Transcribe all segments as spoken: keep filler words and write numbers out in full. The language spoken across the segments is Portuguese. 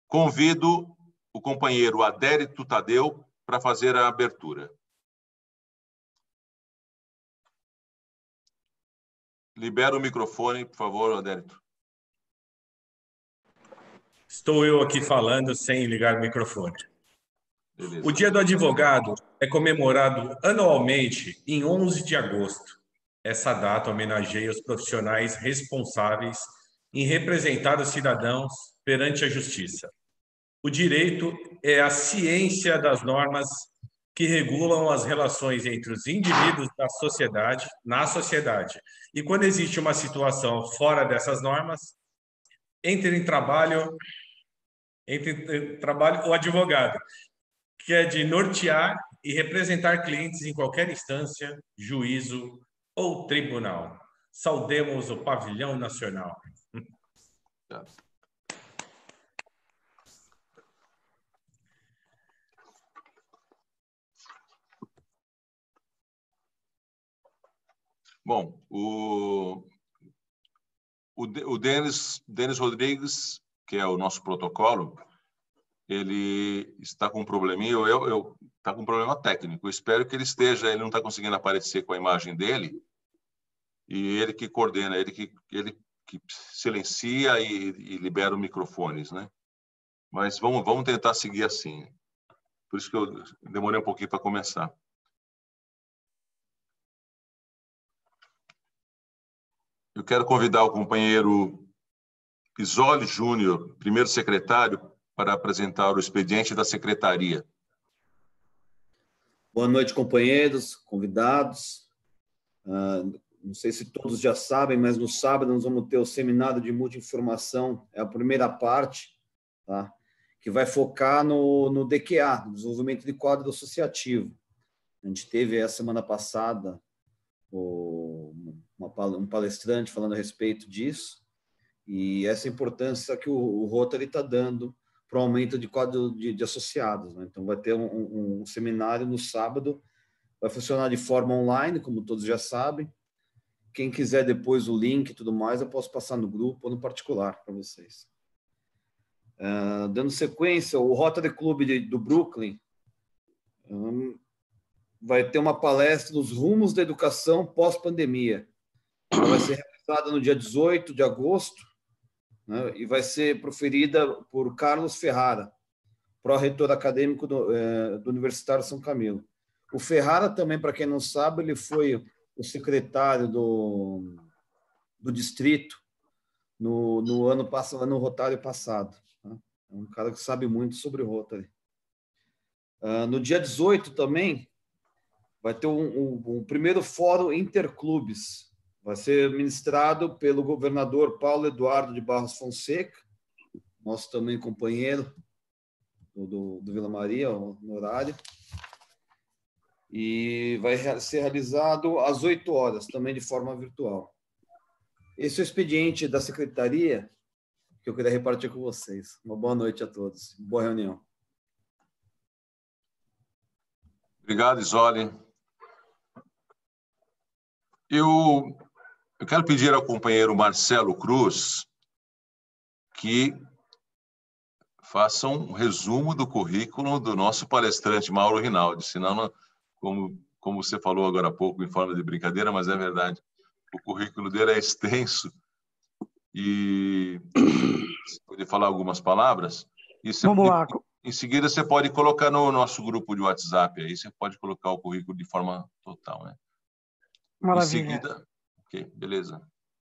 Convido o companheiro Adérito Tadeu para fazer a abertura. Libera o microfone, por favor, Adérito. Estou eu aqui falando sem ligar o microfone. Beleza. O Dia do Advogado é comemorado anualmente em onze de agosto. Essa data homenageia os profissionais responsáveis em representar os cidadãos perante a justiça. O direito é a ciência das normas que regulam as relações entre os indivíduos da sociedade, na sociedade. E quando existe uma situação fora dessas normas, entra em trabalho, entra em trabalho o advogado, que é de nortear e representar clientes em qualquer instância, juízo ou tribunal. Saudemos o pavilhão nacional. Bom, o, o, o Denis, Denis Rodrigues, que é o nosso protocolo, ele está com um probleminha, eu, eu, está com um problema técnico. Eu espero que ele esteja, ele não está conseguindo aparecer com a imagem dele, e ele que coordena, ele que, ele que silencia e, e libera os microfones, né? Mas vamos, vamos tentar seguir assim. Por isso que eu demorei um pouquinho para começar. Eu quero convidar o companheiro Isoli Júnior, primeiro secretário, para apresentar o expediente da secretaria. Boa noite, companheiros, convidados. Uh, não sei se todos já sabem, mas no sábado nós vamos ter o seminário de multi-informação, é a primeira parte, tá? Que vai focar no, no D Q A, no desenvolvimento de quadro associativo. A gente teve a semana passada o, uma, um palestrante falando a respeito disso, e essa importância que o, o Rotary está dando para o aumento de quadro de, de associados, né? Então, vai ter um, um, um seminário no sábado, vai funcionar de forma online, como todos já sabem. Quem quiser depois o link e tudo mais, eu posso passar no grupo ou no particular para vocês. Uh, dando sequência, o Rotary Club de, do Brooklyn um, vai ter uma palestra dos rumos da educação pós-pandemia. Ela vai ser realizada no dia dezoito de agosto, né, e vai ser proferida por Carlos Ferrara, pró-reitor acadêmico do, eh, do Universitário São Camilo. O Ferrara também, para quem não sabe, ele foi o secretário do, do distrito no, no ano passado, no Rotário passado. Tá? É um cara que sabe muito sobre o Rotary. Uh, no dia dezoito também vai ter um, um, um primeiro fórum interclubes. Vai ser ministrado pelo governador Paulo Eduardo de Barros Fonseca, nosso também companheiro do, do, do Vila Maria, no horário. E vai ser realizado às oito horas, também de forma virtual. Esse é o expediente da secretaria que eu queria repartir com vocês. Uma boa noite a todos. Boa reunião. Obrigado, Isoli. Eu, eu quero pedir ao companheiro Marcelo Cruz que faça um resumo do currículo do nosso palestrante Mauro Rinaldi, senão, como, como você falou agora há pouco, em forma de brincadeira, mas é verdade, o currículo dele é extenso e você pode falar algumas palavras. E você, Vamos lá. Em seguida, você pode colocar no nosso grupo de WhatsApp, aí você pode colocar o currículo de forma total, né? Maravilha. Em seguida, ok, beleza.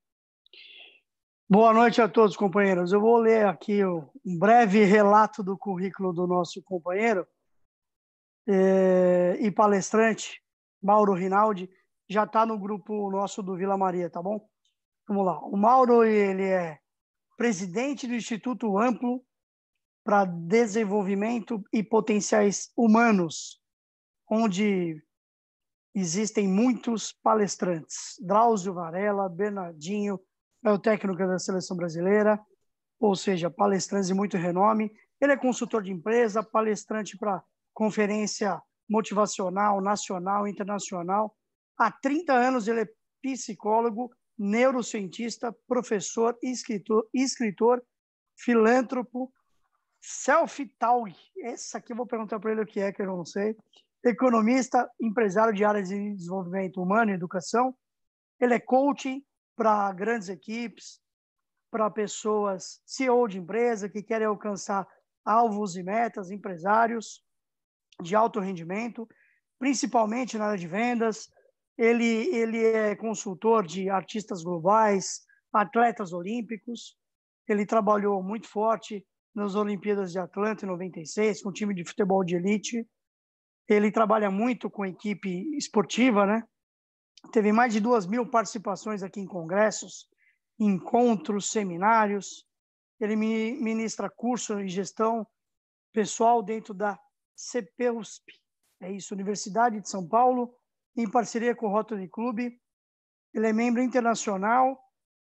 Boa noite a todos, companheiros. Eu vou ler aqui um breve relato do currículo do nosso companheiro é, e palestrante, Mauro Rinaldi. Já está no grupo nosso do Vila Maria, tá bom? Vamos lá. O Mauro, ele é presidente do Instituto Amplo para Desenvolvimento e Potenciais Humanos, onde existem muitos palestrantes. Drauzio Varela, Bernardinho, é o técnico da Seleção Brasileira, ou seja, palestrantes de muito renome. Ele é consultor de empresa, palestrante para conferência motivacional, nacional e internacional. Há trinta anos ele é psicólogo, neurocientista, professor, escritor, escritor filântropo, Self-Taug, esse aqui eu vou perguntar para ele o que é, que eu não sei. Economista, empresário de áreas de desenvolvimento humano e educação. Ele é coaching para grandes equipes, para pessoas, C E O de empresa que querem alcançar alvos e metas, empresários de alto rendimento, principalmente na área de vendas. Ele, ele é consultor de artistas globais, atletas olímpicos. Ele trabalhou muito forte nas Olimpíadas de Atlanta em noventa e seis, com um time de futebol de elite. Ele trabalha muito com equipe esportiva, né? Teve mais de duas mil participações aqui em congressos, encontros, seminários. Ele ministra curso em gestão pessoal dentro da C P U S P, é isso, Universidade de São Paulo, em parceria com o Rotary Club. Ele é membro internacional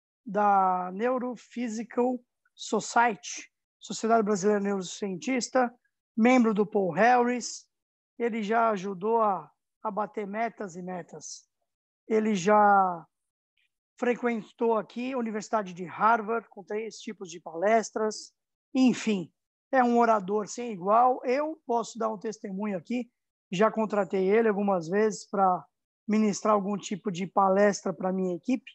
da Neurophysical Society, Sociedade Brasileira Neurocientista, membro do Paul Harris. Ele já ajudou a, a bater metas e metas. Ele já frequentou aqui a Universidade de Harvard, com três tipos de palestras. Enfim, é um orador sem igual. Eu posso dar um testemunho aqui. Já contratei ele algumas vezes para ministrar algum tipo de palestra para a minha equipe.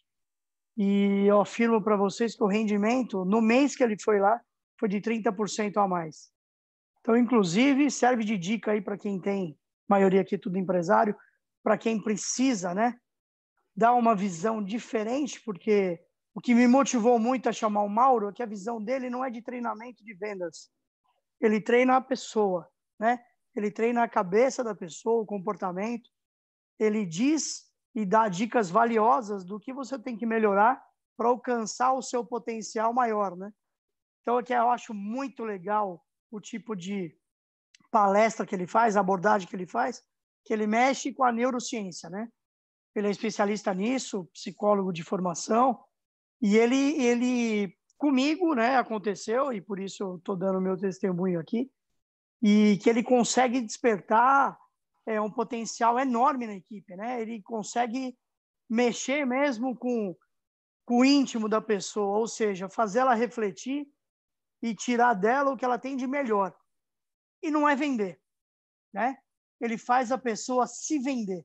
E eu afirmo para vocês que o rendimento, no mês que ele foi lá, foi de trinta por cento a mais. Então, inclusive, serve de dica aí para quem tem, maioria aqui tudo empresário, para quem precisa, né, dar uma visão diferente, porque o que me motivou muito a chamar o Mauro é que a visão dele não é de treinamento de vendas. Ele treina a pessoa, né? Ele treina a cabeça da pessoa, o comportamento. Ele diz e dá dicas valiosas do que você tem que melhorar para alcançar o seu potencial maior, né? Então, aqui eu acho muito legal o tipo de palestra que ele faz, a abordagem que ele faz, que ele mexe com a neurociência, né? Ele é especialista nisso, psicólogo de formação, e ele, ele comigo, né, aconteceu, e por isso eu estou dando meu testemunho aqui, e que ele consegue despertar é, um potencial enorme na equipe, né? Ele consegue mexer mesmo com, com o íntimo da pessoa, ou seja, fazer ela refletir e tirar dela o que ela tem de melhor. E não é vender, né? Ele faz a pessoa se vender.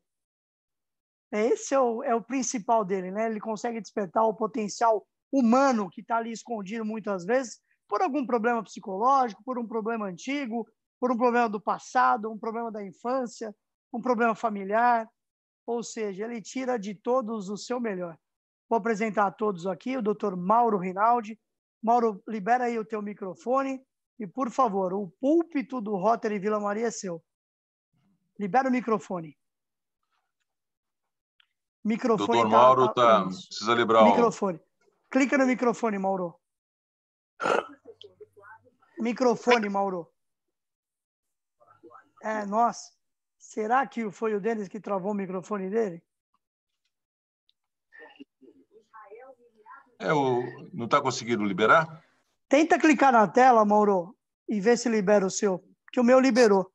Esse é o, é o principal dele, né? Ele consegue despertar o potencial humano que está ali escondido muitas vezes por algum problema psicológico, por um problema antigo, por um problema do passado, um problema da infância, um problema familiar. Ou seja, ele tira de todos o seu melhor. Vou apresentar a todos aqui o doutor Mauro Rinaldi. Mauro, libera aí o teu microfone e, por favor, o púlpito do Rotary Vila Maria é seu. Libera o microfone. Microfone. Doutor Mauro, tá, tá, precisa liberar o microfone. Clica no microfone, Mauro. Microfone, Mauro. É, nossa. Será que foi o Denis que travou o microfone dele? É, o... Não está conseguindo liberar? Tenta clicar na tela, Mauro, e ver se libera o seu. Que o meu liberou.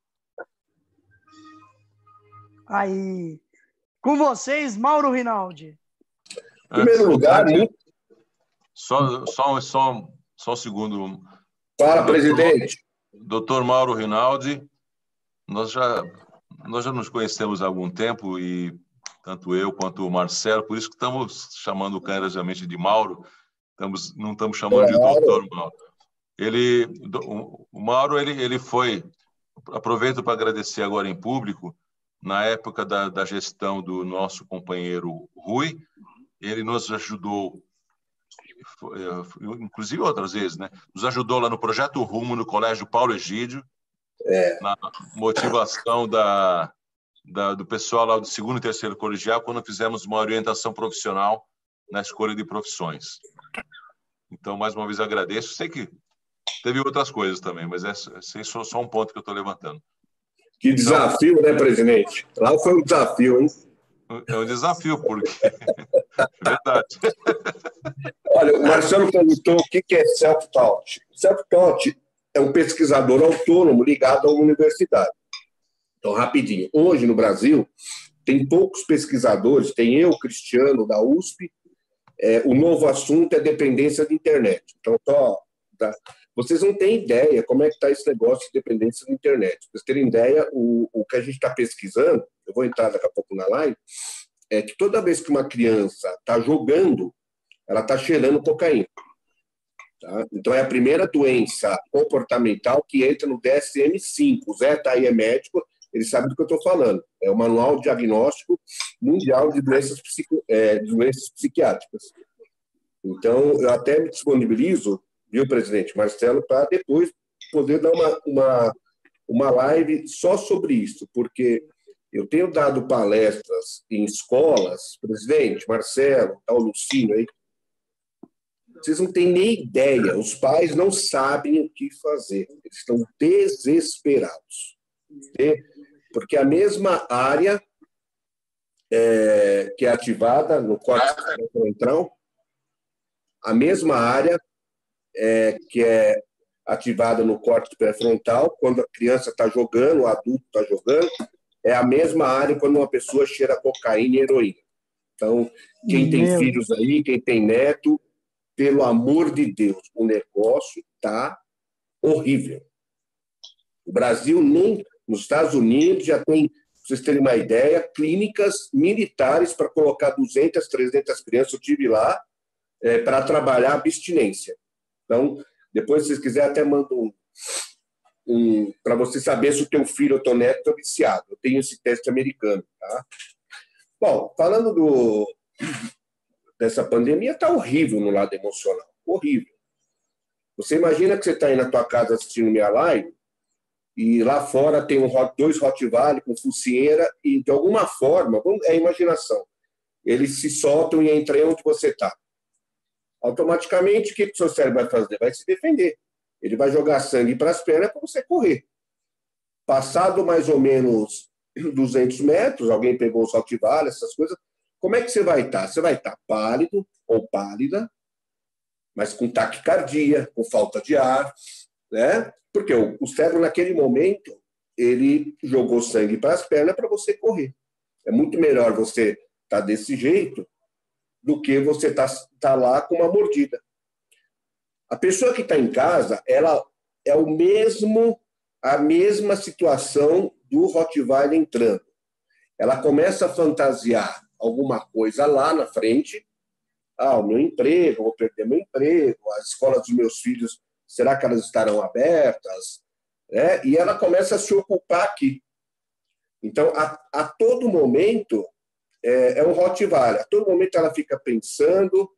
Aí. Com vocês, Mauro Rinaldi. Em primeiro lugar, antes, muito... só, só, só, só um segundo. Fala, doutor, presidente. Doutor Mauro Rinaldi, nós já, nós já nos conhecemos há algum tempo, e tanto eu quanto o Marcelo, por isso que estamos chamando carinhosamente de Mauro, estamos, não estamos chamando claro. de doutor Mauro. Ele, o Mauro, ele, ele foi, aproveito para agradecer agora em público, na época da, da gestão do nosso companheiro Rui, ele nos ajudou, inclusive outras vezes, né? Nos ajudou lá no Projeto Rumo, no Colégio Paulo Egídio, é. na motivação da, da, do pessoal lá do segundo e terceiro colegial, quando fizemos uma orientação profissional na escolha de profissões. Então, mais uma vez, agradeço. Sei que teve outras coisas também, mas esse é só, só um ponto que eu estou levantando. Que desafio, né, presidente? Lá foi um desafio, hein? É um desafio, porque... Verdade. Olha, o Marcelo perguntou o que é self-taught. Self-taught é um pesquisador autônomo ligado a uma universidade. Então, rapidinho. Hoje, no Brasil, tem poucos pesquisadores. Tem eu, Cristiano, da U S P. É, o novo assunto é dependência de internet. Então, só... Tá? vocês não têm ideia como é que está esse negócio de dependência da internet. Para vocês terem ideia, o, o que a gente está pesquisando, eu vou entrar daqui a pouco na live, é que toda vez que uma criança está jogando, ela está cheirando cocaína. Tá? Então, é a primeira doença comportamental que entra no D S M cinco. O Zé está aí, é médico, ele sabe do que eu estou falando. É o Manual Diagnóstico Mundial de Doenças, Psico, é, de doenças Psiquiátricas. Então, eu até me disponibilizo, viu, presidente Marcelo, para depois poder dar uma, uma, uma live só sobre isso, porque eu tenho dado palestras em escolas, presidente Marcelo, tá, o Lucínio aí, vocês não têm nem ideia, os pais não sabem o que fazer, eles estão desesperados, né? Porque a mesma área é, que é ativada no córtex pré-frontal, a mesma área é, que é ativada no córtex pré-frontal, quando a criança está jogando, o adulto está jogando, é a mesma área quando uma pessoa cheira cocaína e heroína. Então, quem tem Meu. filhos aí, quem tem neto, pelo amor de Deus, o negócio está horrível. O Brasil, nem nos Estados Unidos, já tem, para vocês terem uma ideia, clínicas militares para colocar duzentas, trezentas crianças. Eu estive lá é, para trabalhar abstinência. Então, depois, se vocês quiserem, até mando um, um para você saber se o teu filho ou teu neto está viciado. Eu tenho esse teste americano. Tá? Bom, falando do, dessa pandemia, está horrível no lado emocional. Horrível. Você imagina que você está aí na tua casa assistindo minha live e lá fora tem um, dois Rottweiler com focinheira e, de alguma forma, é imaginação, eles se soltam e entram onde você está. Automaticamente, o que o seu cérebro vai fazer? Vai se defender. Ele vai jogar sangue para as pernas para você correr. Passado mais ou menos duzentos metros, alguém pegou o Rottweiler, essas coisas, como é que você vai estar? Você vai estar pálido ou pálida, mas com taquicardia, com falta de ar, né? Porque o, o cérebro, naquele momento, ele jogou sangue para as pernas para você correr. É muito melhor você estar desse jeito do que você estar tá, tá lá com uma mordida. A pessoa que está em casa, ela é o mesmo, a mesma situação do Rottweiler entrando. Ela começa a fantasiar alguma coisa lá na frente. Ah, o meu emprego, vou perder meu emprego, as escolas dos meus filhos, será que elas estarão abertas? É, e ela começa a se ocupar aqui. Então, a, a todo momento, é, é um Rottweiler. A todo momento ela fica pensando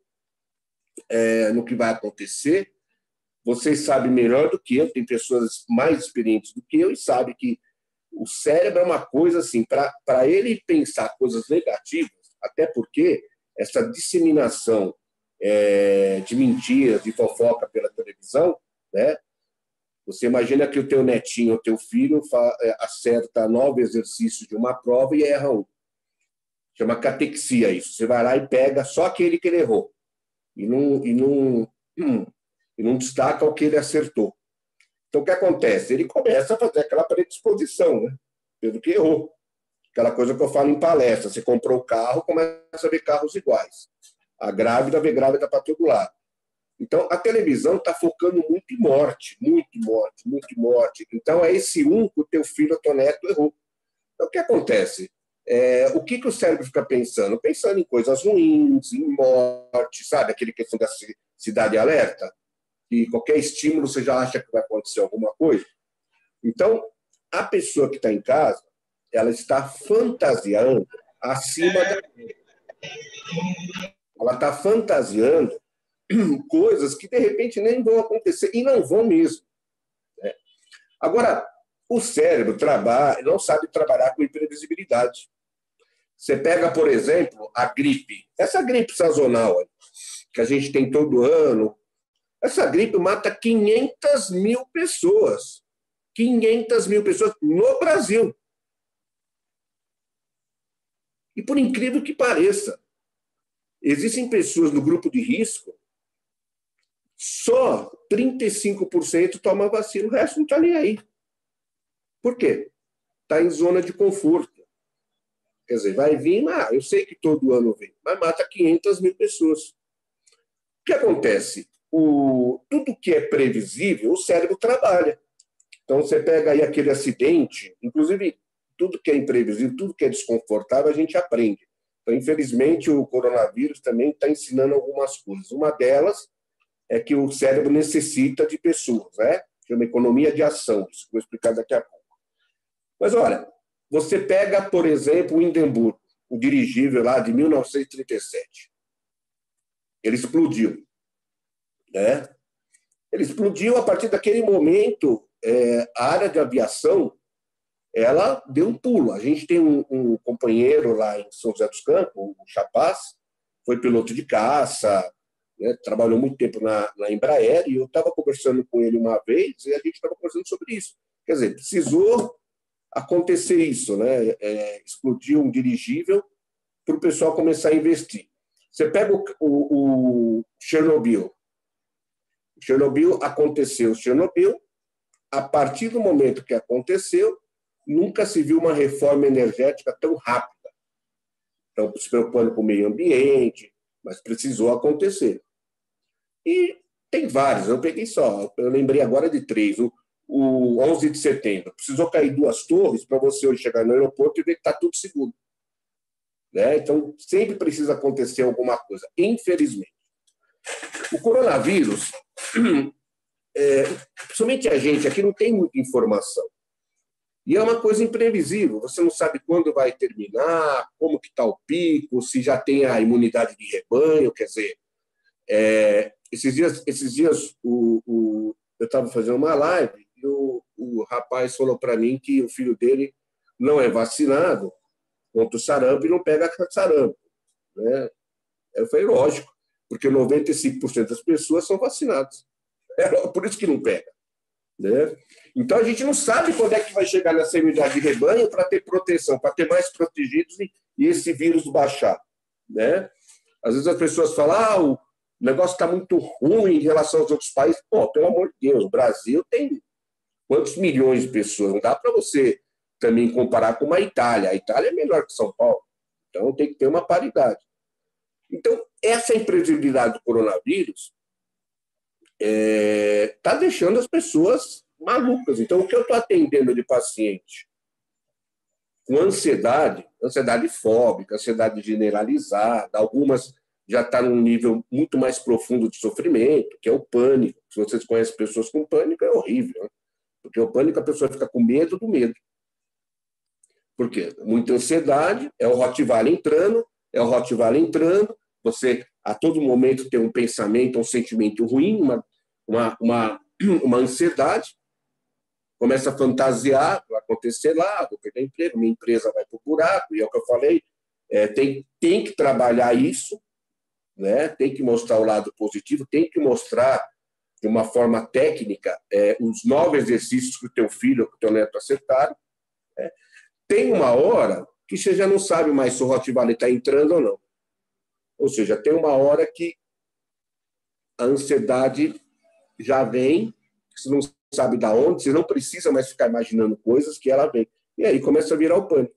é, no que vai acontecer. Vocês sabem melhor do que eu, tem pessoas mais experientes do que eu e sabem que o cérebro é uma coisa assim, para ele pensar coisas negativas, até porque essa disseminação é, de mentiras, de fofoca pela televisão, né? Você imagina que o teu netinho, o teu filho, fa, é, acerta nove exercícios de uma prova e erra um. Chama catexia isso. Você vai lá e pega só aquele que ele errou. E não, e não, hum, e não destaca o que ele acertou. Então, o que acontece? Ele começa a fazer aquela predisposição, né? Pelo que errou. Aquela coisa que eu falo em palestra. Você comprou o carro, começa a ver carros iguais. A grávida vê grávida para todo lado. Então, a televisão está focando muito em morte, muito em morte, muito em morte. Então, é esse um que o teu filho ou teu neto errou. Então, o que acontece? É, o que, que o cérebro fica pensando? Pensando em coisas ruins, em morte, sabe? Aquele questão da cidade alerta. E qualquer estímulo você já acha que vai acontecer alguma coisa. Então, a pessoa que está em casa, ela está fantasiando acima da... Ela está fantasiando coisas que, de repente, nem vão acontecer, e não vão mesmo. Né? Agora, o cérebro trabalha, não sabe trabalhar com imprevisibilidade. Você pega, por exemplo, a gripe. Essa gripe sazonal que a gente tem todo ano, essa gripe mata quinhentas mil pessoas. quinhentas mil pessoas no Brasil. E por incrível que pareça, existem pessoas no grupo de risco, só trinta e cinco por cento toma vacina, o resto não está nem aí. Por quê? Está em zona de conforto. Quer dizer, vai vir, ah, eu sei que todo ano vem, mas mata quinhentas mil pessoas. O que acontece? o, tudo que é previsível, o cérebro trabalha. Então, você pega aí aquele acidente, inclusive, tudo que é imprevisível, tudo que é desconfortável, a gente aprende. Então, infelizmente, o coronavírus também está ensinando algumas coisas. Uma delas é que o cérebro necessita de pessoas, né? Chama economia de ação, isso que eu vou explicar daqui a pouco. Mas, olha, você pega, por exemplo, o Hindenburg, o dirigível lá de mil novecentos e trinta e sete. Ele explodiu, né? Ele explodiu, a partir daquele momento, é, a área de aviação, ela deu um pulo. A gente tem um, um companheiro lá em São José dos Campos, o Chapaz, foi piloto de caça, né, trabalhou muito tempo na, na Embraer, e eu estava conversando com ele uma vez, e a gente estava conversando sobre isso. Quer dizer, precisou acontecer isso, né? É, explodiu um dirigível para o pessoal começar a investir. Você pega o, o, o Chernobyl. Chernobyl aconteceu, Chernobyl, a partir do momento que aconteceu, nunca se viu uma reforma energética tão rápida. Então, se preocupando com o meio ambiente, mas precisou acontecer. E tem vários, eu peguei só, eu lembrei agora de três. O, o onze de setembro, precisou cair duas torres para você hoje chegar no aeroporto e ver que está tudo seguro. Né? Então, sempre precisa acontecer alguma coisa, infelizmente. O coronavírus, é, principalmente a gente aqui não tem muita informação. E é uma coisa imprevisível, você não sabe quando vai terminar, como que está o pico, se já tem a imunidade de rebanho, quer dizer, é, esses dias, esses dias o, o, eu estava fazendo uma live e o, o rapaz falou para mim que o filho dele não é vacinado contra o sarampo e não pega sarampo. Né? Eu falei, lógico, porque noventa e cinco por cento das pessoas são vacinadas. É por isso que não pega. Né? Então, a gente não sabe quando é que vai chegar nessa imunidade de rebanho para ter proteção, para ter mais protegidos e, e esse vírus baixar. Né? Às vezes as pessoas falam, ah, o negócio está muito ruim em relação aos outros países. Pô, pelo amor de Deus, o Brasil tem quantos milhões de pessoas? Não dá para você também comparar com uma Itália. A Itália é melhor que São Paulo. Então, tem que ter uma paridade. Então, essa imprevisibilidade do coronavírus está é, deixando as pessoas malucas. Então, o que eu estou atendendo de paciente com ansiedade, ansiedade fóbica, ansiedade generalizada, algumas já estão tá num nível muito mais profundo de sofrimento, que é o pânico. Se vocês conhecem pessoas com pânico, é horrível. Né? Porque o pânico, a pessoa fica com medo do medo. Por quê? Muita ansiedade, é o Rottweiler entrando, é o Rottweiler entrando, você a todo momento tem um pensamento, um sentimento ruim, uma, uma, uma, uma ansiedade, começa a fantasiar, vai acontecer lá, vou perder emprego, minha empresa vai para o buraco, e é o que eu falei, é, tem, tem que trabalhar isso, né? Tem que mostrar o lado positivo, tem que mostrar de uma forma técnica é, os nove exercícios que o teu filho ou que o teu neto acertaram. Né? Tem uma hora que você já não sabe mais se o Rottweiler está entrando ou não. Ou seja, tem uma hora que a ansiedade já vem, você não sabe de onde, você não precisa mais ficar imaginando coisas que ela vem. E aí começa a virar o pânico.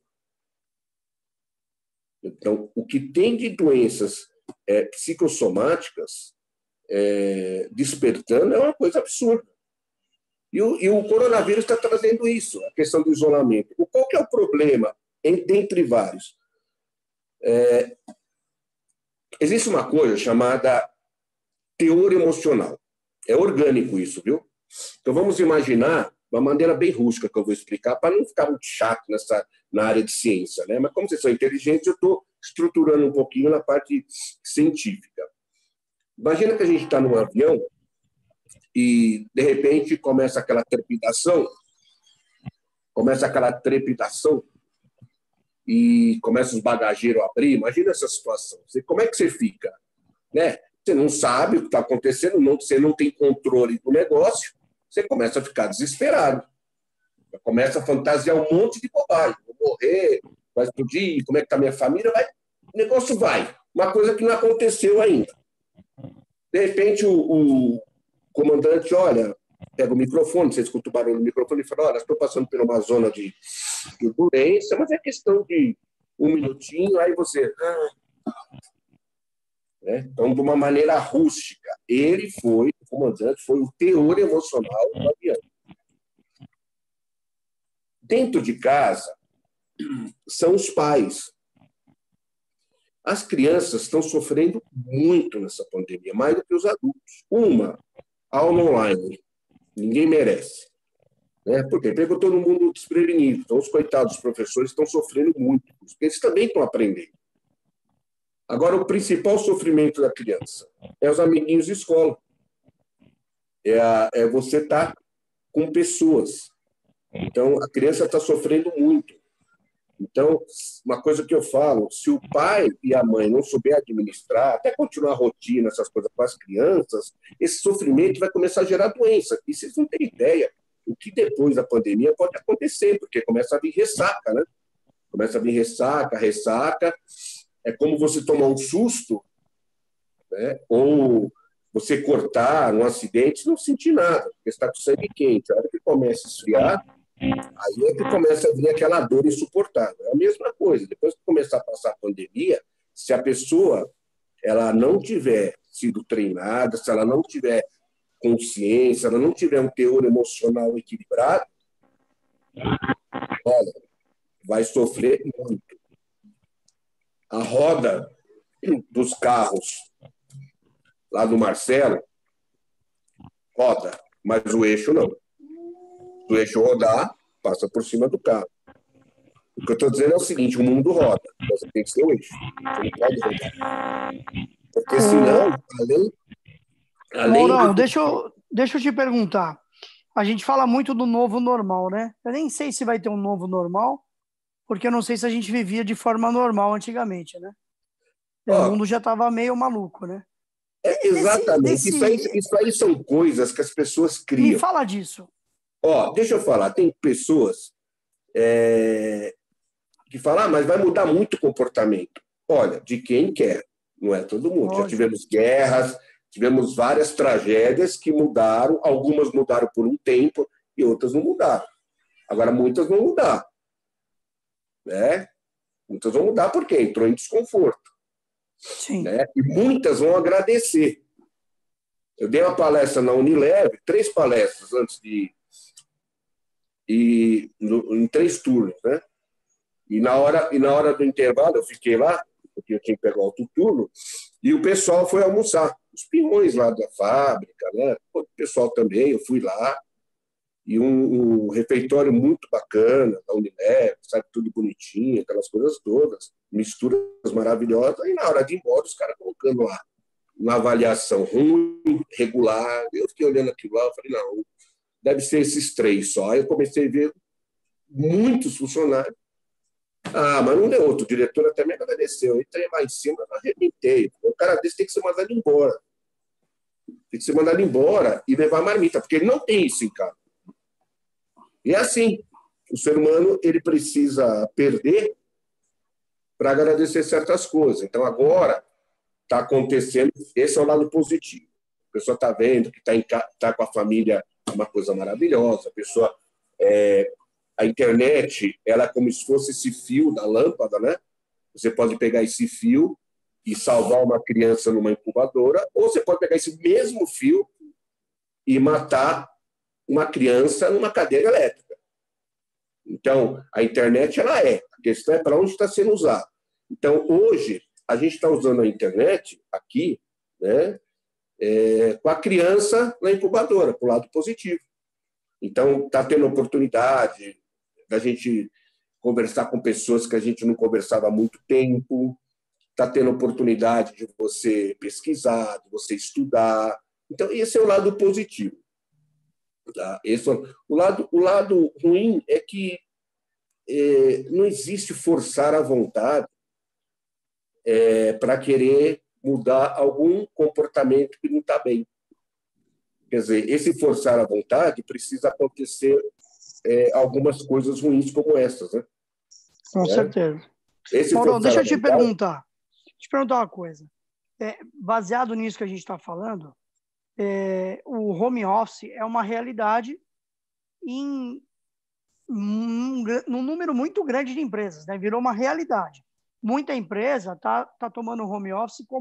Então, o que tem de doenças é, psicossomáticas é, despertando é uma coisa absurda. E o, e o coronavírus está trazendo isso, a questão do isolamento. Qual que é o problema, dentre vários? É, existe uma coisa chamada teor emocional. É orgânico isso, viu? Então, vamos imaginar, de uma maneira bem rústica que eu vou explicar, para não ficar muito chato nessa, na área de ciência, né? Mas como vocês são inteligentes, eu estou estruturando um pouquinho na parte científica. Imagina que a gente está num avião e, de repente, começa aquela trepidação, começa aquela trepidação e começa os bagageiros a abrir. Imagina essa situação. Você, como é que você fica? Né? Você não sabe o que está acontecendo, não, você não tem controle do negócio, você começa a ficar desesperado. Começa a fantasiar um monte de bobagem. Vou morrer, vai explodir, como é que está minha família? Vai... O negócio vai. Uma coisa que não aconteceu ainda. De repente, o, o comandante, olha, pega o microfone, você escuta o barulho do microfone e fala, olha, estou passando por uma zona de turbulência, mas é questão de um minutinho, aí você... Ah, né? Então, de uma maneira rústica. Ele foi, o comandante, foi o teor emocional do avião. Dentro de casa, são os pais. As crianças estão sofrendo muito nessa pandemia, mais do que os adultos. Uma, aula online. Ninguém merece. Né? Por quê? Pegou todo mundo desprevenido. Então, os coitados dos professores estão sofrendo muito, porque eles também estão aprendendo. Agora, o principal sofrimento da criança é os amiguinhos de escola. É, a, é você estar com pessoas. Então, a criança está sofrendo muito. Então, uma coisa que eu falo, se o pai e a mãe não souber administrar, até continuar a rotina, essas coisas com as crianças, esse sofrimento vai começar a gerar doença. E vocês não têm ideia o que depois da pandemia pode acontecer, porque começa a vir ressaca, né? Começa a vir ressaca, ressaca. É como você tomar um susto, né? Ou você cortar um acidente e não sentir nada, porque está com sangue quente. A hora que começa a esfriar, aí é que começa a vir aquela dor insuportável. É a mesma coisa. Depois que começar a passar a pandemia, se a pessoa ela não tiver sido treinada, se ela não tiver consciência, ela não tiver um teor emocional equilibrado, olha, vai sofrer muito. A roda dos carros lá do Marcelo roda, mas o eixo não. Se o eixo rodar, passa por cima do carro. O que eu estou dizendo é o seguinte, o mundo roda, você tem que ser o eixo. Você não pode rodar. Porque senão, além... além Maurão, de... deixa eu, deixa eu te perguntar. A gente fala muito do novo normal, né? Eu nem sei se vai ter um novo normal, porque eu não sei se a gente vivia de forma normal antigamente, né? O Ó, mundo já estava meio maluco, né? é exatamente. Desse, Isso, aí, desse... isso aí são coisas que as pessoas Me criam. fala disso. Ó, deixa eu falar, tem pessoas é, que falam, ah, mas vai mudar muito o comportamento. Olha, de quem quer, não é todo mundo. Lógico. Já tivemos guerras, tivemos várias tragédias que mudaram, algumas mudaram por um tempo e outras não mudaram. Agora, muitas vão mudar. Né? Muitas vão mudar porque entrou em desconforto. Sim. Né? E muitas vão agradecer. Eu dei uma palestra na Unilever, três palestras antes de... E, no, em três turnos, né? E na, hora, e na hora do intervalo, eu fiquei lá, porque eu tinha que pegar outro turno, e o pessoal foi almoçar. Os peões lá da fábrica, né? O pessoal também, eu fui lá, e um, um refeitório muito bacana, da Unilever, sabe, tudo bonitinho, aquelas coisas todas, misturas maravilhosas, e na hora de ir embora, os caras colocando lá uma avaliação ruim, regular. Eu fiquei olhando aquilo lá, eu falei, não, deve ser esses três só. Aí eu comecei a ver muitos funcionários. Ah, mas não deu outro. O diretor até me agradeceu. Eu entrei lá em cima, eu arrebentei. O cara desse tem que ser mandado embora. Tem que ser mandado embora e levar a marmita, porque ele não tem isso em casa. E é assim, o ser humano ele precisa perder para agradecer certas coisas. Então, agora está acontecendo, esse é o lado positivo. A pessoa está vendo que está tá com a família, uma coisa maravilhosa. A pessoa, é, a internet, ela é como se fosse esse fio da lâmpada, né? Você pode pegar esse fio e salvar uma criança numa incubadora, ou você pode pegar esse mesmo fio e matar uma criança numa cadeira elétrica. Então, a internet, ela é. A questão é para onde está sendo usado. Então, hoje, a gente está usando a internet aqui, né, é, com a criança na incubadora, para o lado positivo. Então, está tendo oportunidade da gente conversar com pessoas que a gente não conversava há muito tempo, está tendo oportunidade de você pesquisar, de você estudar. Então, esse é o lado positivo. Tá? Esse, o, lado, o lado ruim é que é, não existe forçar a vontade é, para querer mudar algum comportamento que não está bem. Quer dizer, esse forçar a vontade precisa acontecer é, algumas coisas ruins como essas, né? Com é? certeza. Esse Maurão, deixa eu te vontade... perguntar. Deixa eu te perguntar uma coisa. É, baseado nisso que a gente está falando, é, o home office é uma realidade em um, num número muito grande de empresas, né? Virou uma realidade. Muita empresa está tá tomando o home office como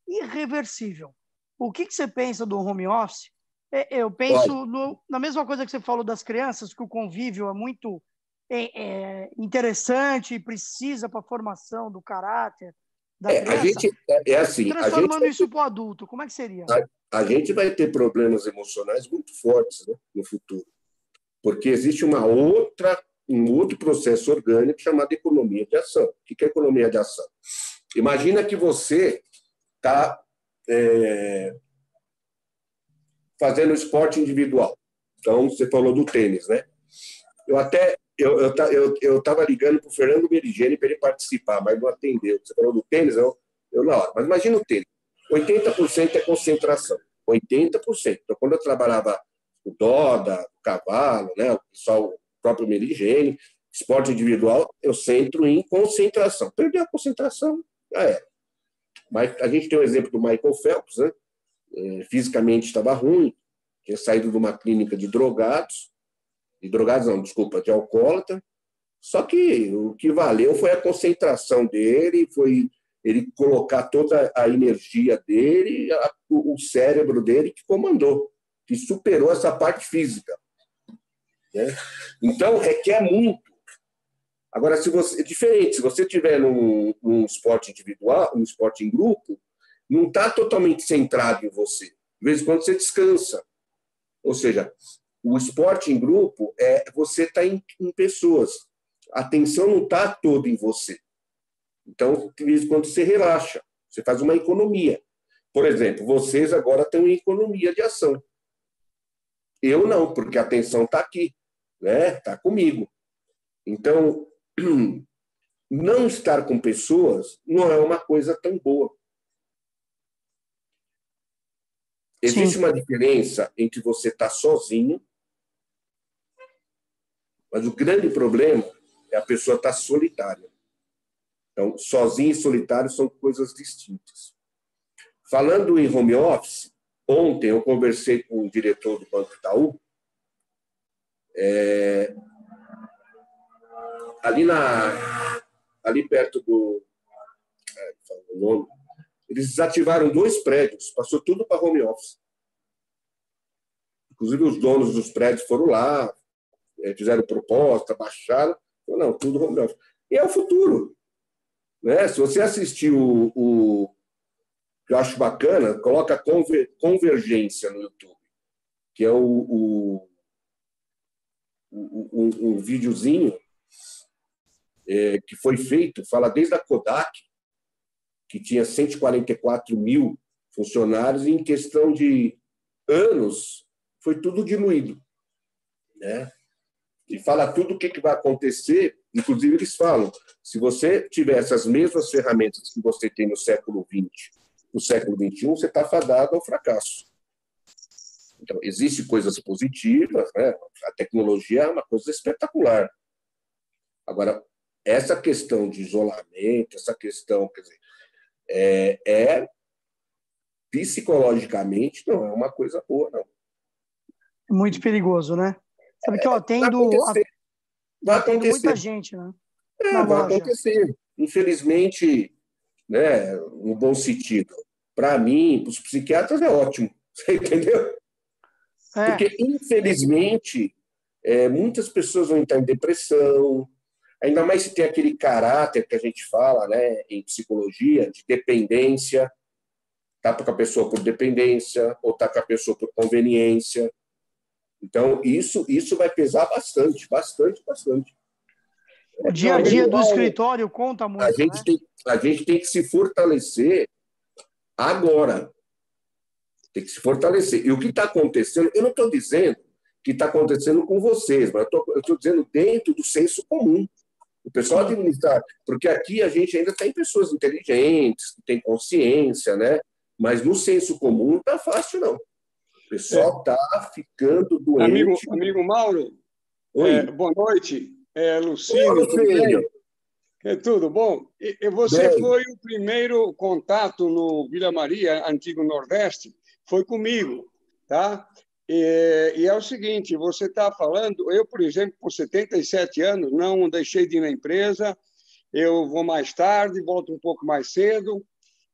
irreversível. O que, que você pensa do home office? Eu penso no, na mesma coisa que você falou das crianças, que o convívio é muito é, é, interessante e precisa para a formação do caráter da É, criança. a gente, é, é assim, transformando a gente, isso para o adulto, como é que seria? A, a gente vai ter problemas emocionais muito fortes, né, no futuro, porque existe uma outra, um outro processo orgânico chamado economia de ação. O que é economia de ação? Imagina que você está é, fazendo esporte individual. Então, você falou do tênis, né? Eu até eu eu eu eu estava ligando para o Fernando Merigeni para ele participar, mas não atendeu. Você falou do tênis, eu, eu na hora. Mas imagina o tênis. oitenta por cento é concentração. oitenta por cento. Então, quando eu trabalhava o Doda, o Cavalo, né, o pessoal, o próprio Merigeni, esporte individual, eu centro em concentração. Perdeu a concentração, já era. Mas a gente tem o exemplo do Michael Phelps, né? Fisicamente estava ruim, tinha saído de uma clínica de drogados, de drogados não, desculpa, de alcoólatra, só que o que valeu foi a concentração dele, foi ele colocar toda a energia dele, a, o cérebro dele que comandou, que superou essa parte física. Né? Então, requer muito. Agora, se você, é diferente, se você estiver num, num esporte individual, um esporte em grupo, não está totalmente centrado em você. De vez em quando você descansa. Ou seja, o esporte em grupo é você estar tá em, em pessoas. A atenção não está toda em você. Então, de vez em quando você relaxa. Você faz uma economia. Por exemplo, vocês agora têm uma economia de ação. Eu não, porque a atenção está aqui. Né? Está comigo. Então, não estar com pessoas não é uma coisa tão boa. Existe Sim. uma diferença entre você estar sozinho, mas o grande problema é a pessoa estar solitária. Então, sozinho e solitário são coisas distintas. Falando em home office, ontem eu conversei com o diretor do Banco Itaú, é, ali, na, ali perto do... É, fala o nome, eles desativaram dois prédios, passou tudo para home office. Inclusive, os donos dos prédios foram lá, fizeram proposta, baixaram. Não, tudo home office. E é o futuro. Né? Se você assistir o, o que eu acho bacana, coloca Conver, Convergência no YouTube, que é o, o, o, um, um videozinho é, que foi feito, fala desde a Kodak, que tinha cento e quarenta e quatro mil funcionários, e em questão de anos foi tudo diluído. Né? E fala tudo o que, que vai acontecer. Inclusive, eles falam, se você tiver essas mesmas ferramentas que você tem no século vinte, no século vinte e um, você está fadado ao fracasso. Então, existem coisas positivas, né? A tecnologia é uma coisa espetacular. Agora, essa questão de isolamento, essa questão, quer dizer, é, é psicologicamente não é uma coisa boa, não. Muito perigoso, né? Sabe que eu atendo, vai eu atendo muita gente, né? É, vai loja. acontecer. Infelizmente, né, no bom sentido. Para mim, para os psiquiatras é ótimo. Você entendeu? É. Porque, infelizmente, é, muitas pessoas vão entrar em depressão, ainda mais se tem aquele caráter que a gente fala, né, em psicologia, de dependência. Tá com a pessoa por dependência, ou tá com a pessoa por conveniência. Então, isso, isso vai pesar bastante, bastante, bastante. O dia a dia do escritório conta muito, a gente, né? tem, a gente tem que se fortalecer agora. Tem que se fortalecer. E o que está acontecendo, eu não estou dizendo que está acontecendo com vocês, mas eu estou dizendo dentro do senso comum. O pessoal administrar, porque aqui a gente ainda tem pessoas inteligentes, que têm consciência, né? Mas no senso comum não está fácil, não. O pessoal está é. ficando doente. Amigo, amigo Mauro, é, boa noite. É, Lucínio, tudo bem? É, tudo bom? E, você bem. Foi o primeiro contato no Vila Maria, antigo Nordeste, foi comigo, tá? E, e é o seguinte, você está falando, eu, por exemplo, com setenta e sete anos, não deixei de ir na empresa, eu vou mais tarde, volto um pouco mais cedo,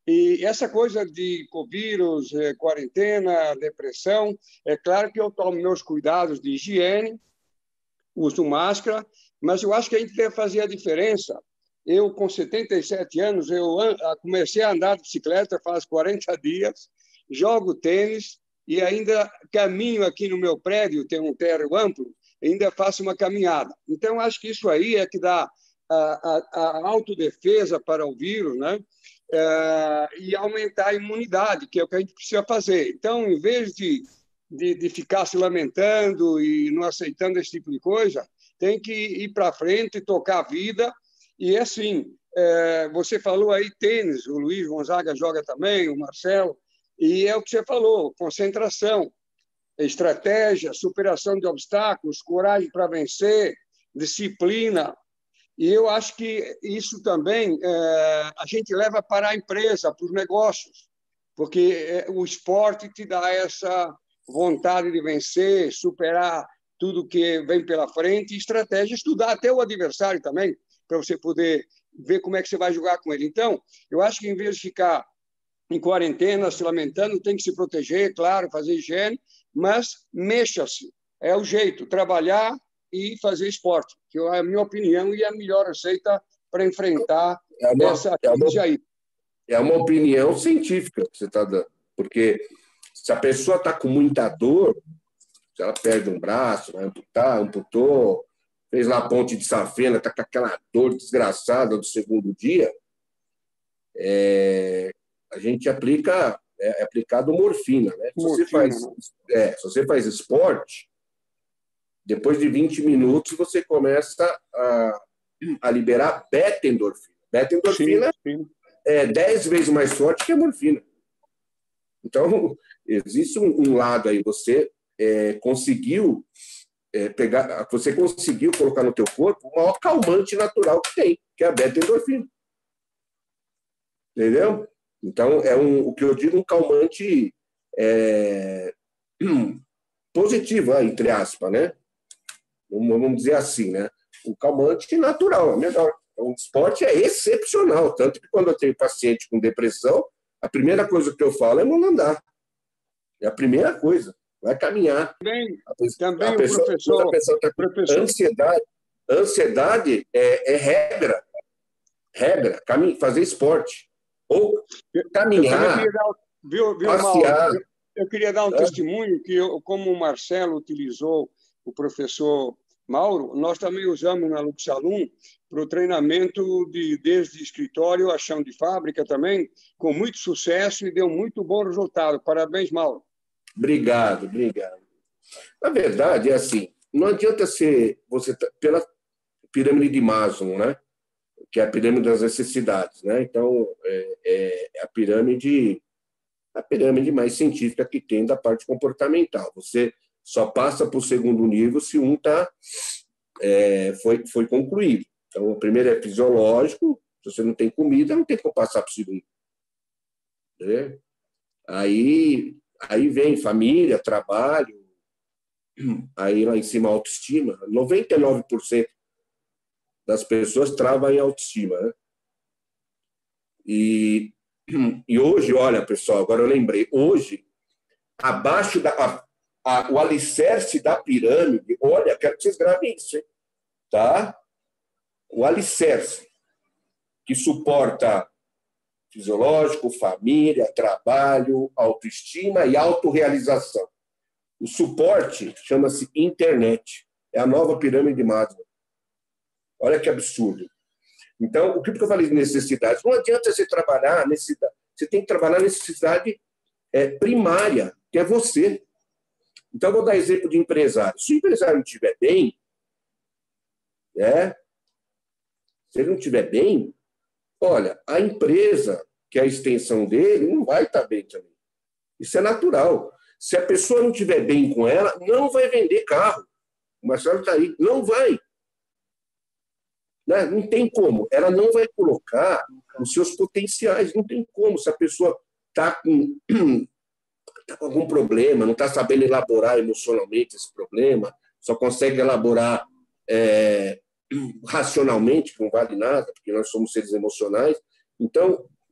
E essa coisa de vírus, quarentena, depressão, é claro que eu tomo meus cuidados de higiene, uso máscara, mas eu acho que a gente deve fazer a diferença. Eu, com setenta e sete anos, eu comecei a andar de bicicleta faz quarenta dias, jogo tênis e ainda caminho aqui no meu prédio, tem um térreo amplo, ainda faço uma caminhada. Então, acho que isso aí é que dá a, a, a autodefesa para o vírus, né? É, e aumentar a imunidade, que é o que a gente precisa fazer. Então, em vez de, de, de ficar se lamentando e não aceitando esse tipo de coisa, tem que ir para frente, tocar a vida. E, assim, é, você falou aí tênis, o Luiz Gonzaga joga também, o Marcelo, e é o que você falou, concentração, estratégia, superação de obstáculos, coragem para vencer, disciplina. E eu acho que isso também é, a gente leva para a empresa, para os negócios, porque o esporte te dá essa vontade de vencer, superar tudo que vem pela frente, e estratégia, estudar até o adversário também, para você poder ver como é que você vai jogar com ele. Então, eu acho que em vez de ficar em quarentena, se lamentando, tem que se proteger, claro, fazer higiene, mas mexa-se. É o jeito, trabalhar e fazer esporte, que é a minha opinião e a melhor receita para enfrentar é uma, essa crise é uma, aí. É uma opinião científica que você está dando, porque se a pessoa está com muita dor, se ela perde um braço, vai amputar, amputou, fez lá a ponte de safena, está com aquela dor desgraçada do segundo dia, é, a gente aplica, é, é aplicado morfina. Né? Se, você faz, é, se você faz esporte, depois de vinte minutos você começa a, a liberar beta-endorfina. Beta-endorfina sim, sim. é dez vezes mais forte que a morfina. Então, existe um, um lado aí, você é, conseguiu é, pegar, você conseguiu colocar no teu corpo o maior calmante natural que tem, que é a beta-endorfina. Entendeu? Então, é um, o que eu digo, um calmante é, positivo, entre aspas, né? Vamos dizer assim, né? O calmante natural é melhor. O esporte é excepcional, tanto que quando eu tenho paciente com depressão, a primeira coisa que eu falo é não andar. É a primeira coisa. Vai caminhar. Também, a pessoa, também a pessoa, o professor... A pessoa tá com professor... ansiedade. Ansiedade é, é regra. Regra. Caminho, fazer esporte. Ou caminhar, eu dar, viu, viu, passear. Mauro, eu queria dar um é. testemunho que, eu, como o Marcelo utilizou o professor Mauro, nós também usamos na Luxalum para o treinamento de, desde escritório a chão de fábrica também, com muito sucesso e deu muito bom resultado. Parabéns, Mauro. Obrigado, obrigado. Na verdade, é assim, não adianta ser você pela pirâmide de Maslow, né? Que é a pirâmide das necessidades, né? Então, é, é a pirâmide a pirâmide mais científica que tem da parte comportamental. Você só passa para o segundo nível se um tá, é, foi, foi concluído. Então, o primeiro é fisiológico, se você não tem comida, não tem como passar para o segundo. Né? Aí, aí vem família, trabalho, aí lá em cima autoestima. noventa e nove por cento das pessoas travam em autoestima. Né? E, e hoje, olha, pessoal, agora eu lembrei, hoje, abaixo da... A, a, o alicerce da pirâmide, olha, quero que vocês gravem isso, hein? Tá? O alicerce que suporta fisiológico, família, trabalho, autoestima e autorrealização. O suporte chama-se internet. É a nova pirâmide de Maslow. Olha que absurdo. Então, o que eu falei de necessidade? Não adianta você trabalhar necessidade. Você tem que trabalhar necessidade é, primária, que é você. Então, eu vou dar exemplo de empresário. Se o empresário não estiver bem, né? Se ele não estiver bem, olha, a empresa, que é a extensão dele, não vai estar bem também. Isso é natural. Se a pessoa não estiver bem com ela, não vai vender carro. O Marcelo está aí. Não vai. Não tem como. Ela não vai colocar os seus potenciais. Não tem como. Se a pessoa está com, tá com algum problema, não está sabendo elaborar emocionalmente esse problema, só consegue elaborar é, racionalmente, que não vale nada, porque nós somos seres emocionais. Então,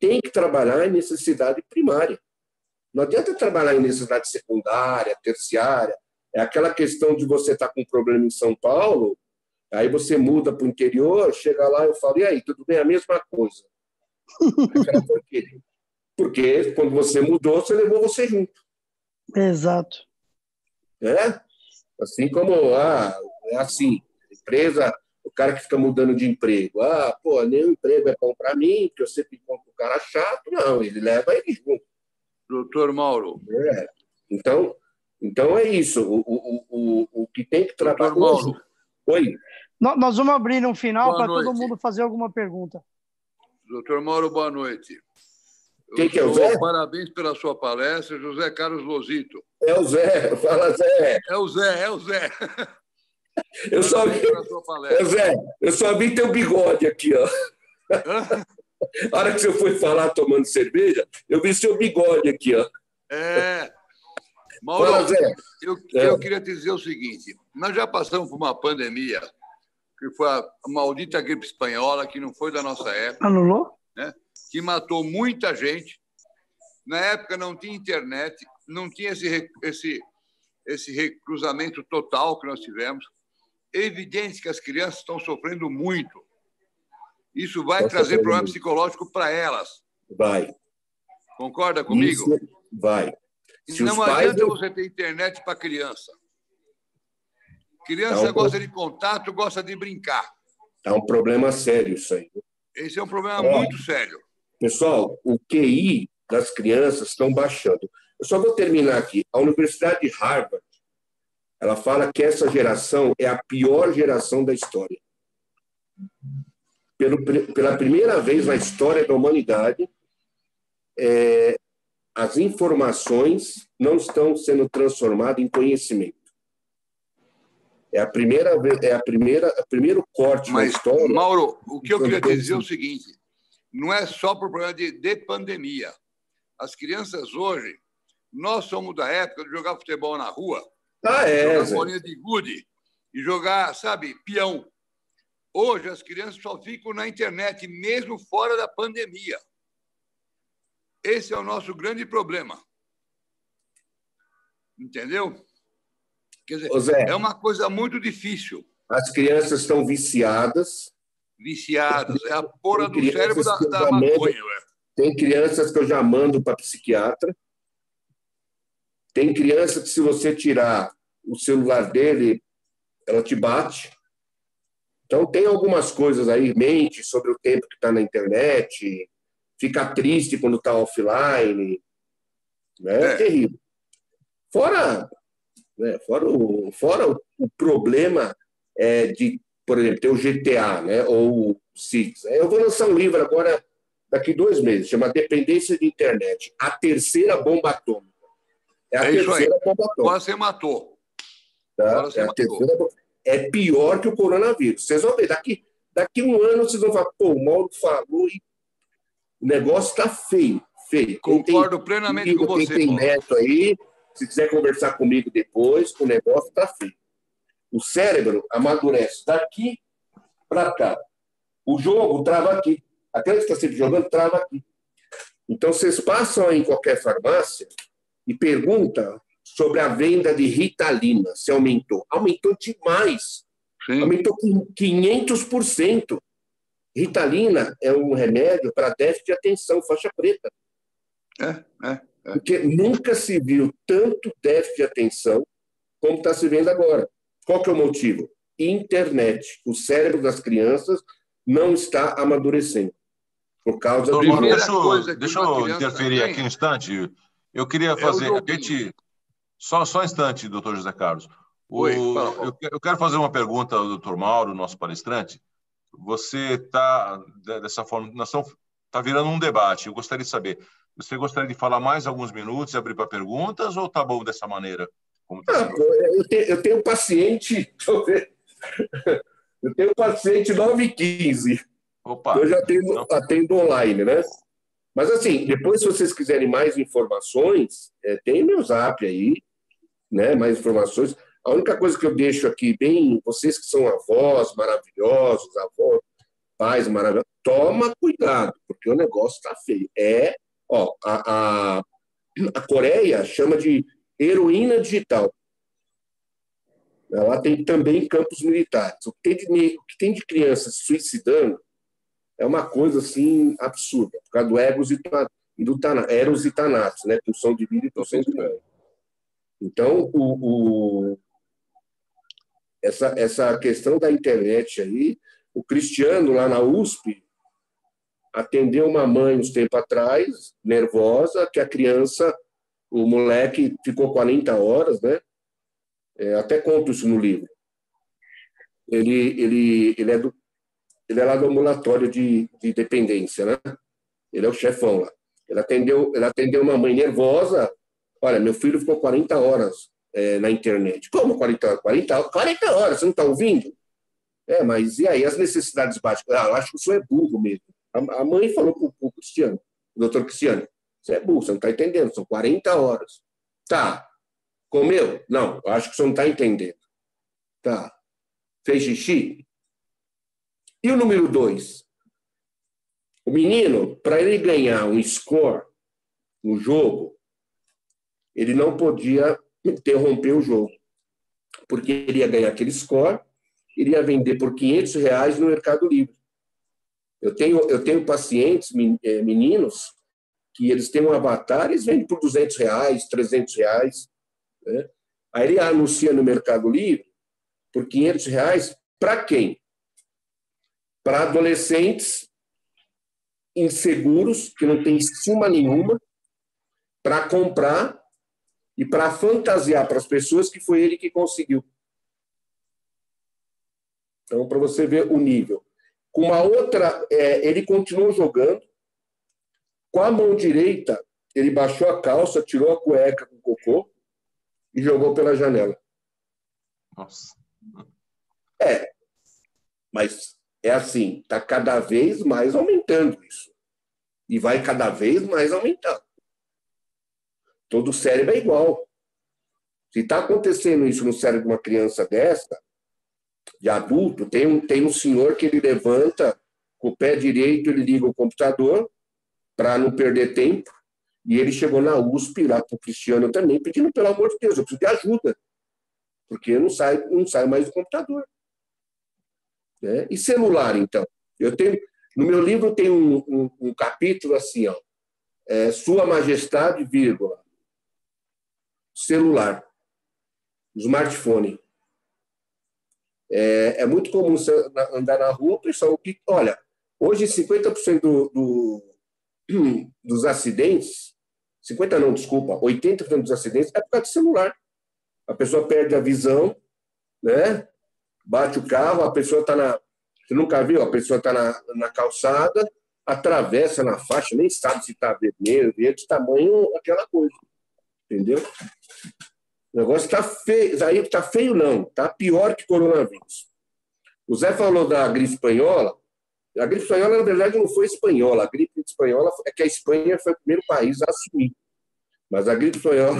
tem que trabalhar em necessidade primária. Não adianta trabalhar em necessidade secundária, terciária. É aquela questão de você estar com um problema em São Paulo, aí você muda para o interior, chega lá e eu falo, e aí, tudo bem? A mesma coisa. Por quê? Porque quando você mudou, você levou você junto. Exato. É? Assim como, ah, é assim, empresa, o cara que fica mudando de emprego, ah, pô, nenhum emprego é bom para mim, porque eu sempre encontro um cara chato. Não, ele leva ele junto. Doutor Mauro. É. Então, então é isso. O, o, o, o que tem que trabalhar. Doutor Mauro. Oi. Nós vamos abrir no final para todo noite. mundo fazer alguma pergunta. Doutor Mauro, boa noite. Quem que é o Zé? Parabéns pela sua palestra, José Carlos Lozito. É o Zé, fala Zé. É o Zé, é o Zé. Eu só vi, é, Zé, eu só vi teu bigode aqui, ó. A hora que você foi falar tomando cerveja, eu vi seu bigode aqui, ó. É. Mauro, fala, Zé. Eu, é. eu queria te dizer o seguinte, nós já passamos por uma pandemia, que foi a maldita gripe espanhola, que não foi da nossa época. Anulou? Né? Que matou muita gente. Na época não tinha internet, não tinha esse, esse, esse recruzamento total que nós tivemos. É evidente que as crianças estão sofrendo muito. Isso vai Nossa, trazer problema muito. psicológico para elas. Vai. Concorda comigo? Isso vai. Se não adianta pais... você ter internet para criança. Criança tá um gosta pro... de contato, gosta de brincar. É um problema sério isso aí. Esse é um problema Ó, muito sério. Pessoal, o Q I das crianças estão baixando. Eu só vou terminar aqui. A Universidade de Harvard, ela fala que essa geração é a pior geração da história. Pelo, pela primeira vez na história da humanidade, é, as informações não estão sendo transformadas em conhecimento. É a primeira vez, é a primeira, o primeiro corte Mas, na história. Mauro, o que eu queria te dizer é o seguinte: não é só por problema de, de pandemia. As crianças hoje, nós somos da época de jogar futebol na rua, ah, é, jogar bolinha de gude e jogar, sabe, peão. Hoje as crianças só ficam na internet, mesmo fora da pandemia. Esse é o nosso grande problema. Entendeu? Quer dizer, Zé, é uma coisa muito difícil. As crianças estão viciadas. Viciadas. É a porra do cérebro da, da maconha. Mando, tem crianças que eu já mando para psiquiatra. Tem criança que, se você tirar o celular dele, ela te bate. Então, tem algumas coisas aí, mente sobre o tempo que está na internet, fica triste quando está offline. Né? É. É terrível. Fora, né, fora, o, fora o, o problema é, de, por exemplo, ter o G T A, né, ou o Six. Eu vou lançar um livro agora, daqui dois meses, chama Dependência de Internet, a terceira bomba atômica. É a é terceira isso aí. bomba atômica. Agora você matou. Tá? Agora você é, a matou. terceira bomba... é pior que o coronavírus. Vocês vão ver, daqui, daqui um ano vocês vão falar, pô, o Mauro falou e o negócio está feio, feio. Concordo tem, plenamente comigo, com você. Quem tem neto aí, se quiser conversar comigo depois, o negócio está feio. O cérebro amadurece daqui para cá. O jogo trava aqui. Aquela que está sempre jogando trava aqui. Então, vocês passam aí em qualquer farmácia e perguntam sobre a venda de Ritalina, se aumentou. Aumentou demais. Sim. Aumentou com quinhentos por cento. Ritalina é um remédio para déficit de atenção, faixa preta. É, é, é. Porque nunca se viu tanto déficit de atenção como está se vendo agora. Qual que é o motivo? Internet. O cérebro das crianças não está amadurecendo. Por causa do... Deixa, eu, deixa eu interferir tem... aqui um instante. Eu queria fazer... É a gente... Só, só um instante, doutor José Carlos. O... Oi, eu, eu quero fazer uma pergunta ao doutor Mauro, nosso palestrante. Você está, dessa forma, nós estamos, está virando um debate. Eu gostaria de saber, você gostaria de falar mais alguns minutos e abrir para perguntas, ou está bom dessa maneira? Como tá ah, eu, tenho, eu tenho um paciente, eu tenho um paciente nove e quinze. Opa, eu já atendo, atendo online, né? Mas, assim, depois, se vocês quiserem mais informações, é, tem meu zap aí, né? Mais informações. A única coisa que eu deixo aqui bem, vocês que são avós maravilhosos, avós, paz maravilhosa. Toma cuidado, porque o negócio está feio. É, ó, a, a, a Coreia chama de heroína digital. Ela tem também campos militares. O que tem de, o que tem de criança se suicidando é uma coisa assim absurda, por causa do egos e do eros e tanatos, né? Pulsão de vida e pulsão de morte. Então, o, o, essa, essa questão da internet aí, o Cristiano, lá na U S P, atendeu uma mãe uns tempos atrás, nervosa, que a criança, o moleque ficou quarenta horas, né? É, até conto isso no livro. Ele, ele, ele, é, do, ele é lá do ambulatório de, de dependência, né? Ele é o chefão lá. Ele atendeu, ele atendeu uma mãe nervosa. Olha, meu filho ficou quarenta horas é, na internet. Como quarenta horas? quarenta, quarenta horas, você não está ouvindo? É, mas e aí as necessidades básicas? Ah, eu acho que o senhor é burro mesmo. A, a mãe falou para o Cristiano, o doutor Cristiano, você é burro, você não está entendendo, são quarenta horas. Tá. Comeu? Não, eu acho que você não está entendendo. Tá. Fez xixi? E o número dois? O menino, para ele ganhar um score no jogo, ele não podia interromper o jogo, porque ele ia ganhar aquele score, iria vender por quinhentos reais no Mercado Livre. Eu tenho, eu tenho pacientes, meninos, que eles têm um avatar, eles vendem por duzentos reais, trezentos reais. Né? Aí ele anuncia no Mercado Livre por quinhentos reais para quem? Para adolescentes inseguros, que não têm estima nenhuma, para comprar e para fantasiar para as pessoas que foi ele que conseguiu. Então, para você ver o nível. Com uma outra, é, ele continuou jogando. Com a mão direita, ele baixou a calça, tirou a cueca com cocô e jogou pela janela. Nossa. É, mas é assim, está cada vez mais aumentando isso. E vai cada vez mais aumentando. Todo cérebro é igual. Se está acontecendo isso no cérebro de uma criança dessa, de adulto, tem um, tem um senhor que ele levanta, com o pé direito ele liga o computador para não perder tempo, e ele chegou na U S P, lá para o Cristiano também, pedindo, pelo amor de Deus, eu preciso de ajuda, porque não sai, não sai mais do computador. Né? E celular, então? Eu tenho, no meu livro tem um, um, um capítulo assim, ó, é, Sua Majestade, vírgula, celular, smartphone. É, é muito comum você andar na rua, pessoal, que, olha, hoje cinquenta por cento do, do, dos acidentes, cinquenta não, desculpa, oitenta por cento dos acidentes é por causa de celular. A pessoa perde a visão, né? Bate o carro, a pessoa está na... Você nunca viu? A pessoa está na, na calçada, atravessa na faixa, nem sabe se está vermelho, verde, tamanho, aquela coisa. Entendeu? O negócio está feio. Aí está feio, não. Está pior que coronavírus. O Zé falou da gripe espanhola. A gripe espanhola, na verdade, não foi espanhola. A gripe espanhola é que a Espanha foi o primeiro país a assumir. Mas a gripe espanhola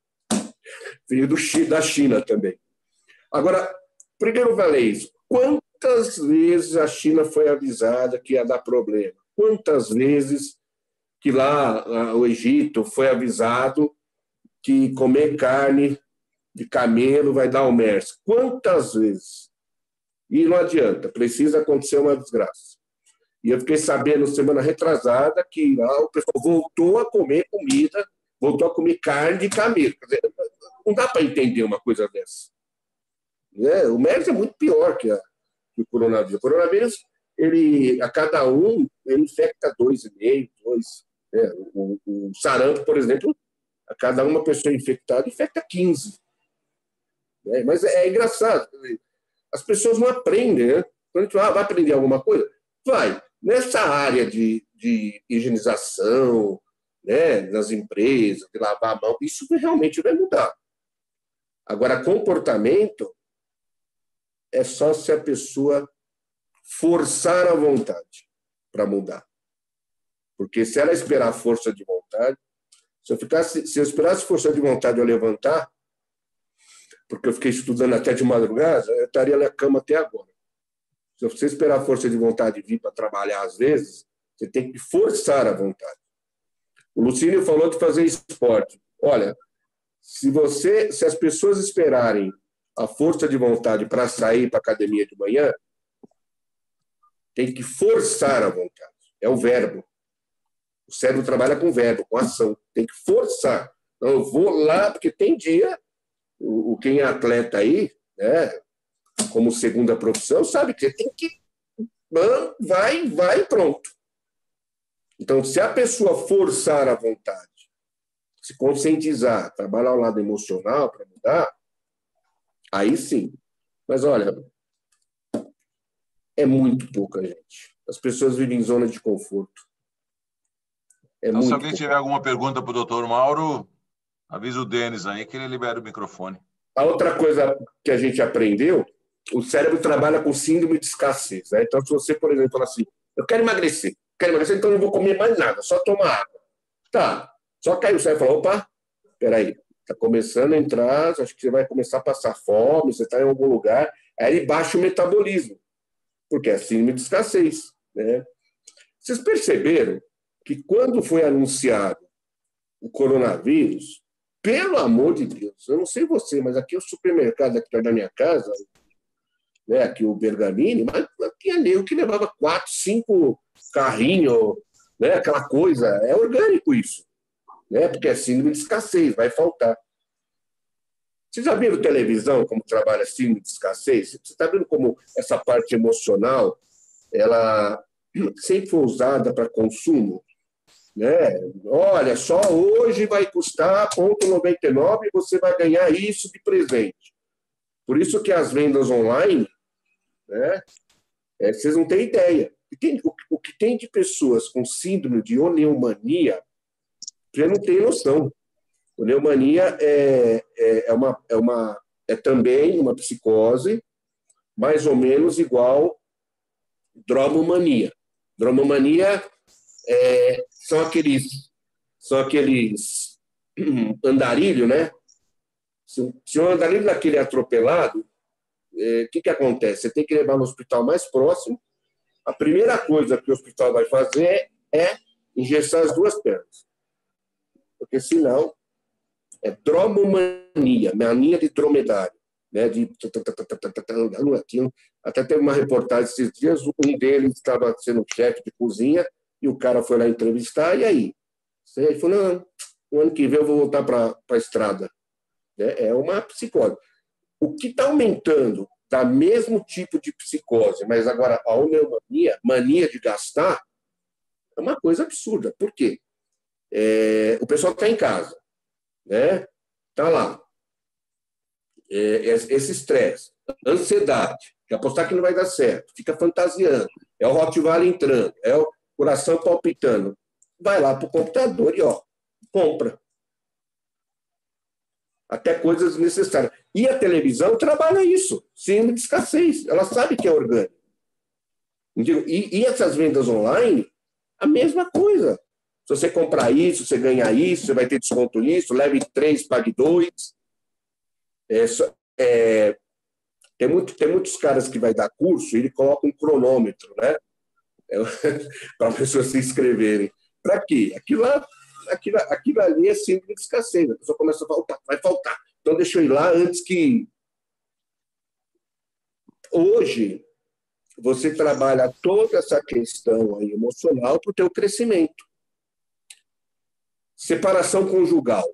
veio do, da China também. Agora, primeiro, Valês, quantas vezes a China foi avisada que ia dar problema? Quantas vezes que lá o Egito foi avisado que comer carne de camelo vai dar o MERS? Quantas vezes? E não adianta, precisa acontecer uma desgraça. E eu fiquei sabendo semana retrasada que lá o pessoal voltou a comer comida, voltou a comer carne de camelo. Quer dizer, não dá para entender uma coisa dessa. É, o MERS é muito pior que, a, que o coronavírus. O coronavírus, ele, a cada um, ele infecta dois e meio, dois. É, o, o sarampo, por exemplo, a cada uma pessoa infectada infecta quinze. É, mas é, é engraçado. As pessoas não aprendem, né? Quando a gente fala, ah, vai aprender alguma coisa? Vai. Nessa área de, de higienização, né, nas empresas, de lavar a mão, isso realmente vai mudar. Agora, comportamento é só se a pessoa forçar a vontade para mudar. Porque se ela esperar força de vontade, se eu, ficasse, se eu esperasse força de vontade eu levantar, porque eu fiquei estudando até de madrugada, eu estaria na cama até agora. Se você esperar a força de vontade vir para trabalhar, às vezes, você tem que forçar a vontade. O Lucínio falou de fazer esporte. Olha, se você, se as pessoas esperarem a força de vontade para sair para a academia de manhã, tem que forçar a vontade. É o verbo. O cérebro trabalha com verbo, com ação. Tem que forçar. Então, eu vou lá, porque tem dia, o, o quem é atleta aí, né, como segunda profissão, sabe que você tem que... Vai, vai e pronto. Então, se a pessoa forçar a vontade, se conscientizar, trabalhar ao lado emocional para mudar, aí sim. Mas, olha, é muito pouca gente. As pessoas vivem em zona de conforto. É então, muito se alguém pouca. tiver alguma pergunta para o doutor Mauro, avisa o Denis aí que ele libera o microfone. A outra coisa que a gente aprendeu, o cérebro trabalha com síndrome de escassez. Né? Então, se você, por exemplo, fala assim, eu quero emagrecer, quero emagrecer, então eu não vou comer mais nada, só tomar água. Tá. Só que aí o cérebro fala, opa, peraí, está começando a entrar, acho que você vai começar a passar fome, você está em algum lugar, aí ele baixa o metabolismo, porque é síndrome de escassez. Né? Vocês perceberam que quando foi anunciado o coronavírus, pelo amor de Deus, eu não sei você, mas aqui o supermercado aqui perto da minha casa, né, aqui o Bergamini, mas tinha nego que levava quatro, cinco carrinhos, né, aquela coisa, é orgânico isso, né, porque é síndrome de escassez, vai faltar. Vocês já viram televisão, como trabalha síndrome de escassez? Você está vendo como essa parte emocional, ela sempre foi usada para consumo? Né? Olha, só hoje vai custar ponto noventa e nove e você vai ganhar isso de presente. Por isso que as vendas online, né, é, vocês não têm ideia. Tem, o, o que tem de pessoas com síndrome de oneumania, você não tem noção. Oneumania é, é, é, uma, é, uma, é também uma psicose mais ou menos igual dromomania. Dromomania é, são aqueles, são aqueles andarilho, né? Se, se um andarilho daquele é atropelado, o é, que, que acontece? Você tem que levar no hospital mais próximo. A primeira coisa que o hospital vai fazer é engessar as duas pernas. Porque senão é dromomania, mania de dromedário. Né? De... Até teve uma reportagem esses dias, um deles estava sendo chefe de cozinha e o cara foi lá entrevistar, e aí? Ele falou, não, o ano que vem eu vou voltar para a estrada. É uma psicose. O que está aumentando da mesmo tipo de psicose, mas agora a oneumania, mania de gastar, é uma coisa absurda. Por quê? É, o pessoal está em casa, né? Está lá. É, esse estresse, ansiedade, quer apostar que não vai dar certo, fica fantasiando, é o Rottweiler entrando, é o coração palpitando. Vai lá para o computador e ó, compra. Até coisas necessárias. E a televisão trabalha isso, síndrome de escassez. Ela sabe que é orgânico. E, e essas vendas online, a mesma coisa. Se você comprar isso, você ganha isso, você vai ter desconto nisso, leve três, pague dois. É, é, tem, muito, tem muitos caras que vai dar curso e ele coloca um cronômetro, né? É, para as pessoas se inscreverem. Para quê? Aquilo lá. Aquilo, aquilo ali é síndrome de escassez. A pessoa começa a faltar, vai faltar. Então, deixa eu ir lá antes que... Hoje, você trabalha toda essa questão aí emocional para o teu crescimento. Separação conjugal.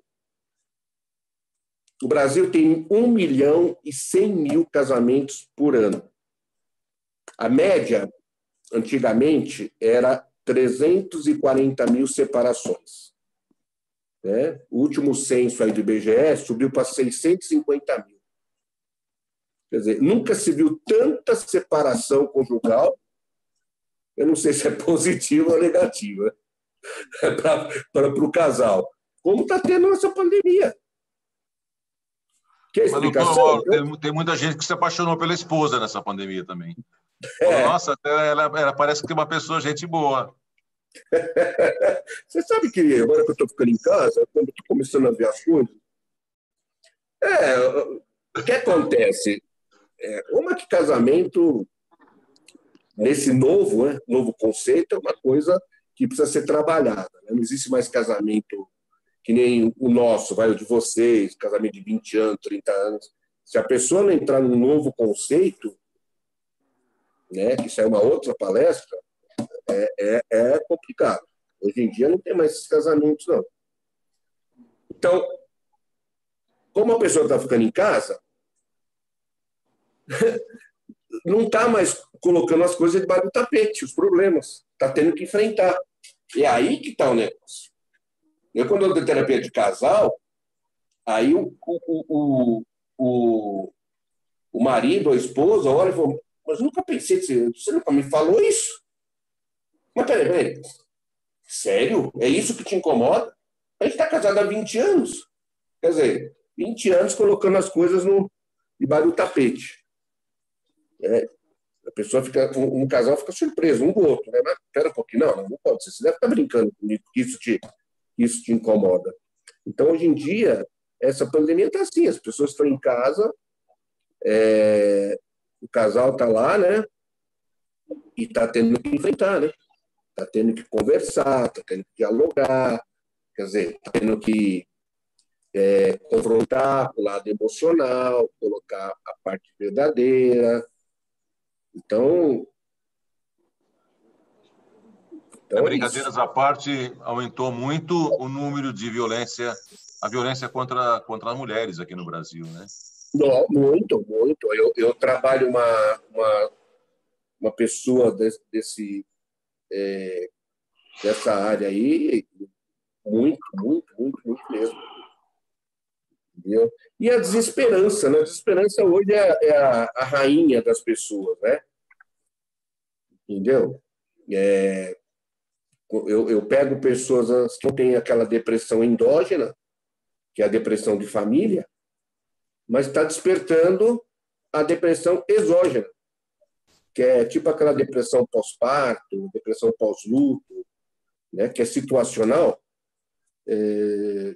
O Brasil tem um milhão e cem mil casamentos por ano. A média, antigamente, era trezentos e quarenta mil separações. Né? O último censo aí do I B G E subiu para seiscentos e cinquenta mil. Quer dizer, nunca se viu tanta separação conjugal, eu não sei se é positiva ou negativa, para o casal, como está tendo essa pandemia. Que é a explicação? Mas, doutor, tem, tem muita gente que se apaixonou pela esposa nessa pandemia também. É. Nossa, ela, ela parece que tem uma pessoa, gente boa. Você sabe que agora que eu estou ficando em casa, quando estou começando a ver as coisas, é, o que acontece? É, uma que casamento nesse novo, né, novo conceito, é uma coisa que precisa ser trabalhada. Né? Não existe mais casamento que nem o nosso, vai o de vocês, casamento de vinte anos, trinta anos. Se a pessoa não entrar num novo conceito, né, que isso é uma outra palestra, é, é, é complicado. Hoje em dia não tem mais esses casamentos, não. Então, como a pessoa está ficando em casa, não está mais colocando as coisas debaixo do tapete, os problemas. Está tendo que enfrentar. E é aí que está o negócio. Eu, quando eu dou terapia de casal, aí o, o, o, o, o marido, a esposa, olha e fala, mas eu nunca pensei que você nunca me falou isso. Mas peraí, peraí. Sério? É isso que te incomoda? A gente está casado há vinte anos. Quer dizer, vinte anos colocando as coisas no, debaixo do tapete. É, a pessoa fica, um, um casal fica surpreso um do outro, né? Mas pera um pouquinho, não, não pode ser. Você deve estar brincando comigo, que isso te, isso te incomoda. Então, hoje em dia, essa pandemia está assim, as pessoas estão em casa, é, o casal está lá, né? E está tendo que enfrentar, né? Está tendo que conversar, está tendo que dialogar, quer dizer, está tendo que é, confrontar o lado emocional, colocar a parte verdadeira. Então, então é, brincadeiras à parte, aumentou muito o número de violência, a violência contra, contra as mulheres aqui no Brasil, né? Não, muito, muito. Eu, eu trabalho uma, uma, uma pessoa desse, desse é, dessa área aí, muito, muito, muito, muito mesmo. Entendeu? E a desesperança, né? A desesperança hoje é, é a, a rainha das pessoas, né? Entendeu? É, eu, eu pego pessoas que têm aquela depressão endógena, que é a depressão de família, mas está despertando a depressão exógena, que é tipo aquela depressão pós-parto, depressão pós-luto, né? Que é situacional. É...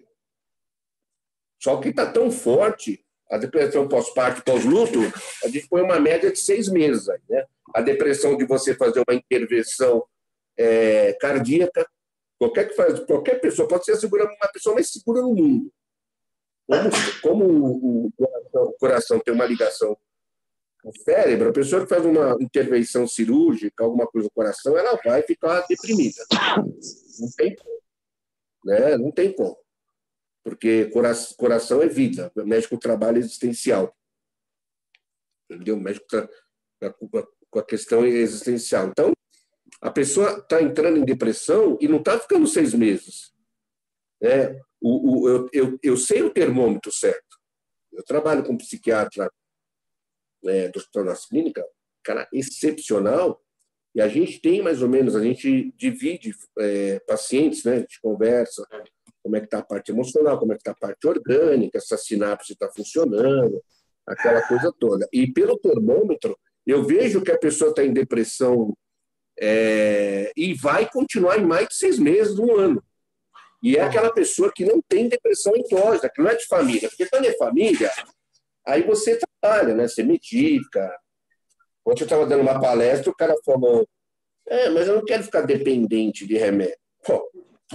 Só que está tão forte, a depressão pós-parto, pós-luto, a gente põe uma média de seis meses aí, né? A depressão de você fazer uma intervenção é, cardíaca, qualquer que faz, qualquer pessoa pode ser segura, uma pessoa mais segura no mundo. Como, como o, coração, o coração tem uma ligação com o cérebro, a pessoa que faz uma intervenção cirúrgica, alguma coisa no coração, ela vai ficar deprimida. Não tem como. Né? Não tem como. Porque coração é vida, mexe com o trabalho existencial. Entendeu? Mexe com a questão existencial. Então, a pessoa está entrando em depressão e não está ficando seis meses. É, o, o, eu, eu, eu sei o termômetro certo. Eu trabalho com um psiquiatra é, do Hospital das Clínicas, cara excepcional, e a gente tem mais ou menos, a gente divide é, pacientes, né? A gente conversa como é que está a parte emocional, como é que está a parte orgânica, se a sinapse está funcionando, aquela coisa toda. E pelo termômetro, eu vejo que a pessoa está em depressão é, e vai continuar em mais de seis meses, um ano. E é aquela pessoa que não tem depressão endógena, que não é de família. Porque quando é família, aí você trabalha, né? Você medica. Ontem eu estava dando uma palestra, o cara falou, é, mas eu não quero ficar dependente de remédio. Pô,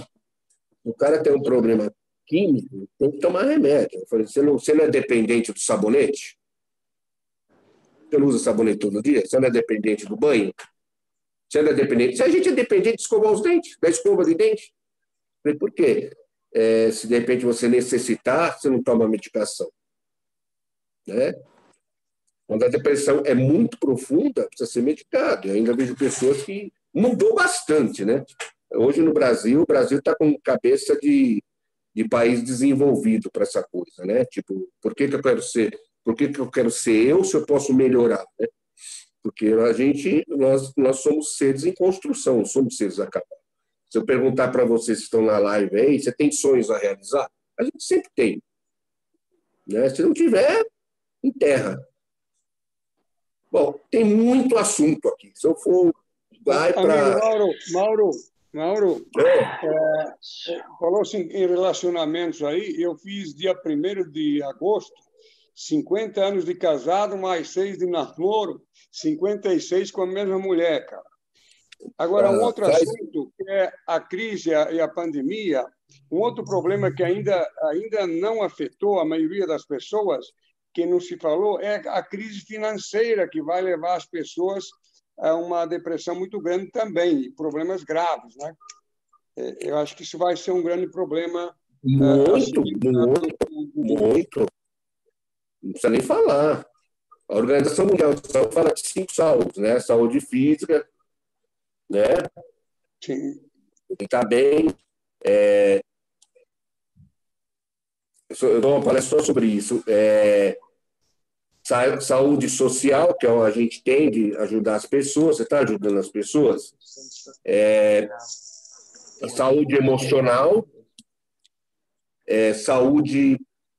o cara tem um problema químico, tem que tomar remédio. Eu falei, você não, você não é dependente do sabonete? Você não usa sabonete todo dia? Você não é dependente do banho? Você não é dependente... Se a gente é dependente de escovar os dentes, da escova de dente. Eu falei, por quê? É, se de repente você necessitar, você não toma medicação. Né? Quando a depressão é muito profunda, precisa ser medicado. Eu ainda vejo pessoas que mudou bastante, né? Hoje no Brasil, o Brasil está com cabeça de, de país desenvolvido para essa coisa, né? Tipo, por que, que eu quero ser? Por que, que eu quero ser eu se eu posso melhorar? Né? Porque a gente, nós, nós somos seres em construção, não somos seres acabados. Se eu perguntar para vocês que estão na live aí, você tem sonhos a realizar? A gente sempre tem. Né? Se não tiver, enterra. Bom, tem muito assunto aqui. Se eu for... Vai para... Mauro, Mauro, Mauro é. É, falou assim, em relacionamentos aí, eu fiz dia primeiro de agosto cinquenta anos de casado, mais seis de namoro, cinquenta e seis com a mesma mulher, cara. Agora, um outro assunto, que é a crise e a pandemia, um outro problema que ainda, ainda não afetou a maioria das pessoas, que não se falou, é a crise financeira, que vai levar as pessoas a uma depressão muito grande também, e problemas graves, né? Eu acho que isso vai ser um grande problema. Muito, assim, muito, muito. Não precisa nem falar. A Organização Mundial de Saúde fala de cinco saúdes, né? Saúde física, né? Sim. E tá bem. É... Eu dou uma palestra só sobre isso. É... Saúde social, que a gente tem de ajudar as pessoas. Você está ajudando as pessoas? É... Saúde emocional. É... Saúde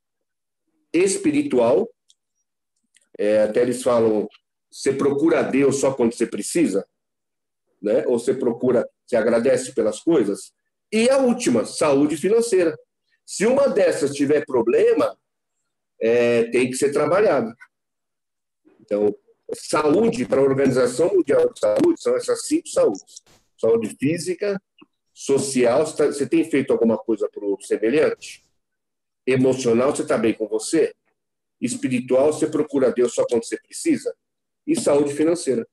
espiritual. É... Até eles falam, você procura Deus só quando você precisa? Né? Ou você procura, você agradece pelas coisas? E a última, saúde financeira. Se uma dessas tiver problema, é, tem que ser trabalhada. Então, saúde para a Organização Mundial de Saúde são essas cinco saúdes. Saúde física, social, você, tá, você tem feito alguma coisa para o semelhante? Emocional, você está bem com você? Espiritual, você procura Deus só quando você precisa? E saúde financeira.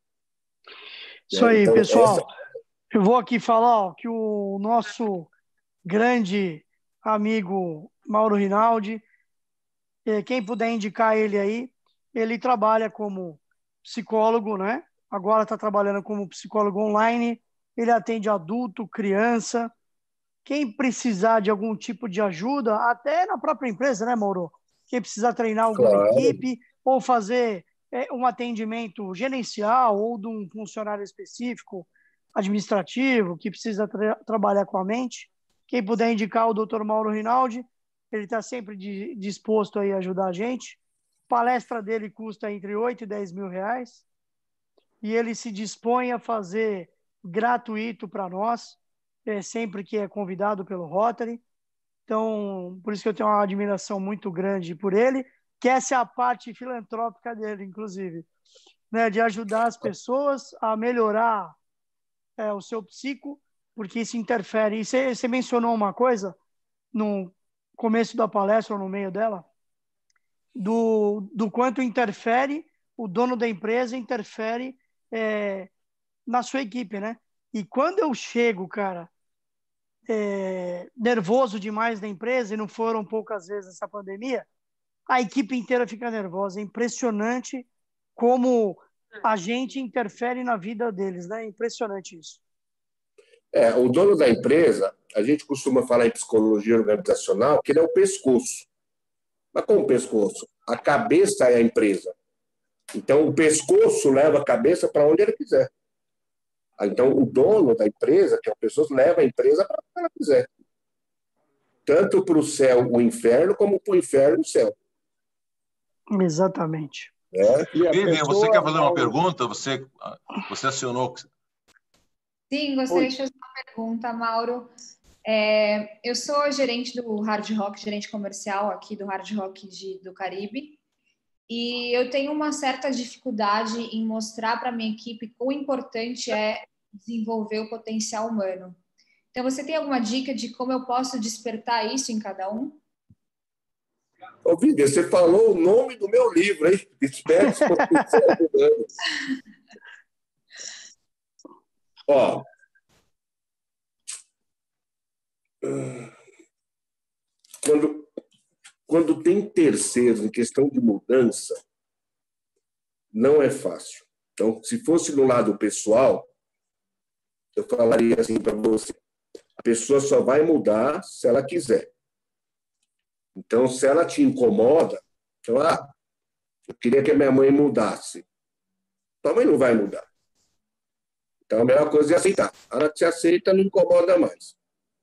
Isso aí, então, pessoal. Essa... Eu vou aqui falar ó, que o nosso grande amigo Mauro Rinaldi, quem puder indicar ele aí, ele trabalha como psicólogo, né? Agora está trabalhando como psicólogo online. Ele atende adulto, criança. Quem precisar de algum tipo de ajuda, até na própria empresa, né, Mauro? Quem precisar treinar alguma Claro. equipe ou fazer é, um atendimento gerencial ou de um funcionário específico, administrativo, que precisa tra trabalhar com a mente. Quem puder indicar o doutor Mauro Rinaldi, ele está sempre de, disposto aí a ajudar a gente. A palestra dele custa entre oito e dez mil reais e ele se dispõe a fazer gratuito para nós, é, sempre que é convidado pelo Rotary. Então, por isso que eu tenho uma admiração muito grande por ele, que essa é a parte filantrópica dele, inclusive, né, de ajudar as pessoas a melhorar é, o seu psico, porque isso interfere. E você, você mencionou uma coisa no começo da palestra ou no meio dela, do, do quanto interfere, o dono da empresa interfere é, na sua equipe, né? E quando eu chego, cara, é, nervoso demais na empresa, e não foram poucas vezes essa pandemia, a equipe inteira fica nervosa. É impressionante como a gente interfere na vida deles, né? É impressionante isso. É, o dono da empresa, a gente costuma falar em psicologia organizacional que ele é o pescoço. Mas como o pescoço? A cabeça é a empresa. Então, o pescoço leva a cabeça para onde ele quiser. Então, o dono da empresa, que é a pessoa, leva a empresa para onde ela quiser. Tanto para o céu, o inferno, como para o inferno, o céu. Exatamente. É. Vivian, você quer fazer uma pergunta? Você, você acionou... Sim, gostaria Oi. de fazer uma pergunta, Mauro. É, eu sou gerente do Hard Rock, gerente comercial aqui do Hard Rock de, do Caribe, e eu tenho uma certa dificuldade em mostrar para a minha equipe quão importante é desenvolver o potencial humano. Então, você tem alguma dica de como eu posso despertar isso em cada um? Ô, Vivian, você falou o nome do meu livro, hein? Desperte o potencial humano. Ó, quando, quando tem terceiros em questão de mudança, não é fácil. Então, se fosse no lado pessoal, eu falaria assim para você, a pessoa só vai mudar se ela quiser. Então, se ela te incomoda, então, ah, eu queria que a minha mãe mudasse. Tua mãe não vai mudar. Então, a melhor coisa é aceitar. A hora que você aceita, não incomoda mais.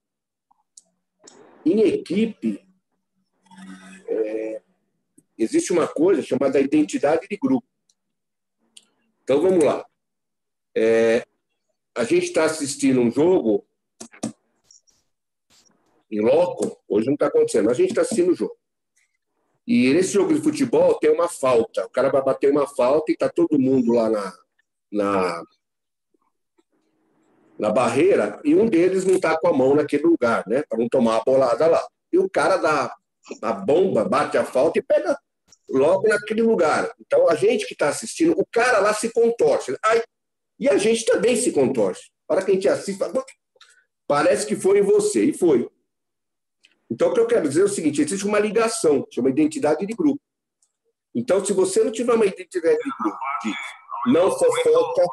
Em equipe, é, existe uma coisa chamada identidade de grupo. Então, vamos lá. É, a gente está assistindo um jogo em loco, hoje não está acontecendo, mas a gente está assistindo o jogo. E nesse jogo de futebol tem uma falta. O cara vai bater uma falta e está todo mundo lá na, na, na barreira e um deles não está com a mão naquele lugar, né? Para não tomar a bolada lá. E o cara dá a bomba, bate a falta e pega logo naquele lugar. Então, a gente que está assistindo, o cara lá se contorce. Ai, e a gente também se contorce. Para quem te assiste, fala, parece que foi em você. E foi. Então, o que eu quero dizer é o seguinte, existe uma ligação, chama identidade de grupo. Então, se você não tiver uma identidade de grupo, de não fofoca,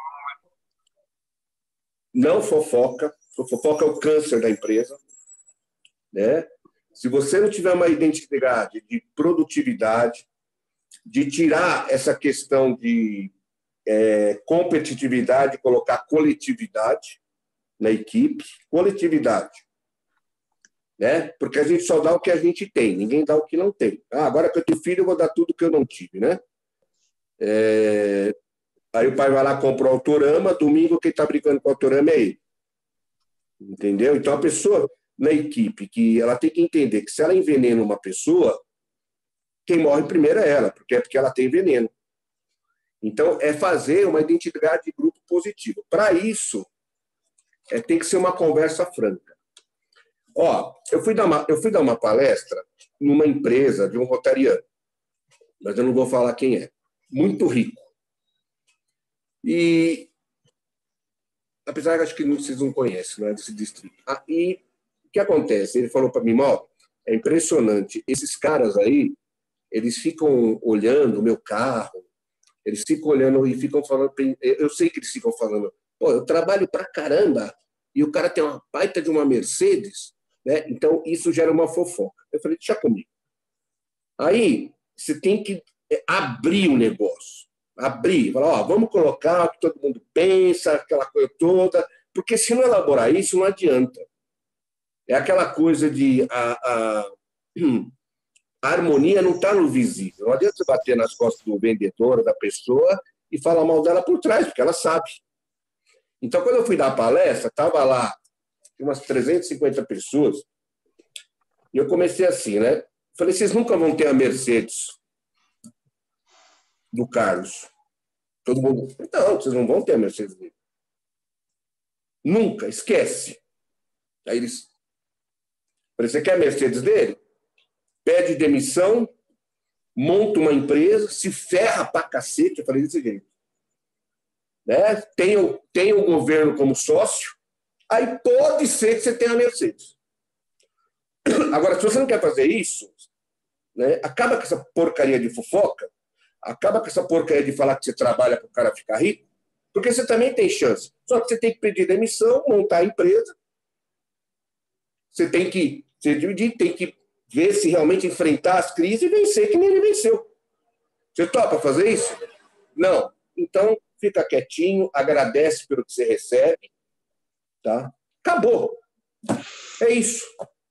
não fofoca, fofoca é o câncer da empresa, né? Se você não tiver uma identidade de produtividade, de tirar essa questão de é, competitividade, colocar coletividade na equipe, coletividade, né? Porque a gente só dá o que a gente tem, ninguém dá o que não tem. Ah, agora que eu tenho filho, eu vou dar tudo que eu não tive, né? É... Aí o pai vai lá, compra o Autorama, domingo quem está brincando com o Autorama é ele. Entendeu? Então a pessoa na equipe, que ela tem que entender que se ela envenena uma pessoa, quem morre primeiro é ela, porque é porque ela tem veneno. Então, é fazer uma identidade de grupo positiva. Para isso, é, tem que ser uma conversa franca. Ó, eu fui dar uma, eu fui dar uma palestra numa empresa de um rotariano, mas eu não vou falar quem é. Muito rico. E, apesar que acho que vocês não conhecem, né, desse distrito. Ah, e o que acontece? Ele falou para mim, ó, é impressionante, esses caras aí, eles ficam olhando o meu carro, eles ficam olhando e ficam falando, eu sei que eles ficam falando, pô, eu trabalho pra caramba, e o cara tem uma baita de uma Mercedes, né? Então isso gera uma fofoca. Eu falei, deixa comigo. Aí você tem que abrir o negócio, abrir, falar, ó, vamos colocar o que todo mundo pensa, aquela coisa toda, porque se não elaborar isso, não adianta. É aquela coisa de a, a, a harmonia não está no visível. Não adianta você bater nas costas do vendedor, da pessoa, e falar mal dela por trás, porque ela sabe. Então, quando eu fui dar a palestra, estava lá umas trezentas e cinquenta pessoas, e eu comecei assim, né? Falei, vocês nunca vão ter a Mercedes do Carlos. Todo mundo, não, vocês não vão ter a Mercedes dele. Nunca, esquece. Aí eles, falei, você quer a Mercedes dele? Pede demissão, monta uma empresa, se ferra pra cacete, eu falei desse jeito. Né? Tem, o, tem o governo como sócio, aí pode ser que você tenha a Mercedes. Agora, se você não quer fazer isso, né, acaba com essa porcaria de fofoca, acaba com essa porcaria de falar que você trabalha para o cara ficar rico, porque você também tem chance. Só que você tem que pedir demissão, montar a empresa, você tem que se dividir, tem que ver se realmente enfrentar as crises e vencer que nem ele venceu. Você topa fazer isso? Não. Então, fica quietinho, agradece pelo que você recebe, tá? Acabou. É isso.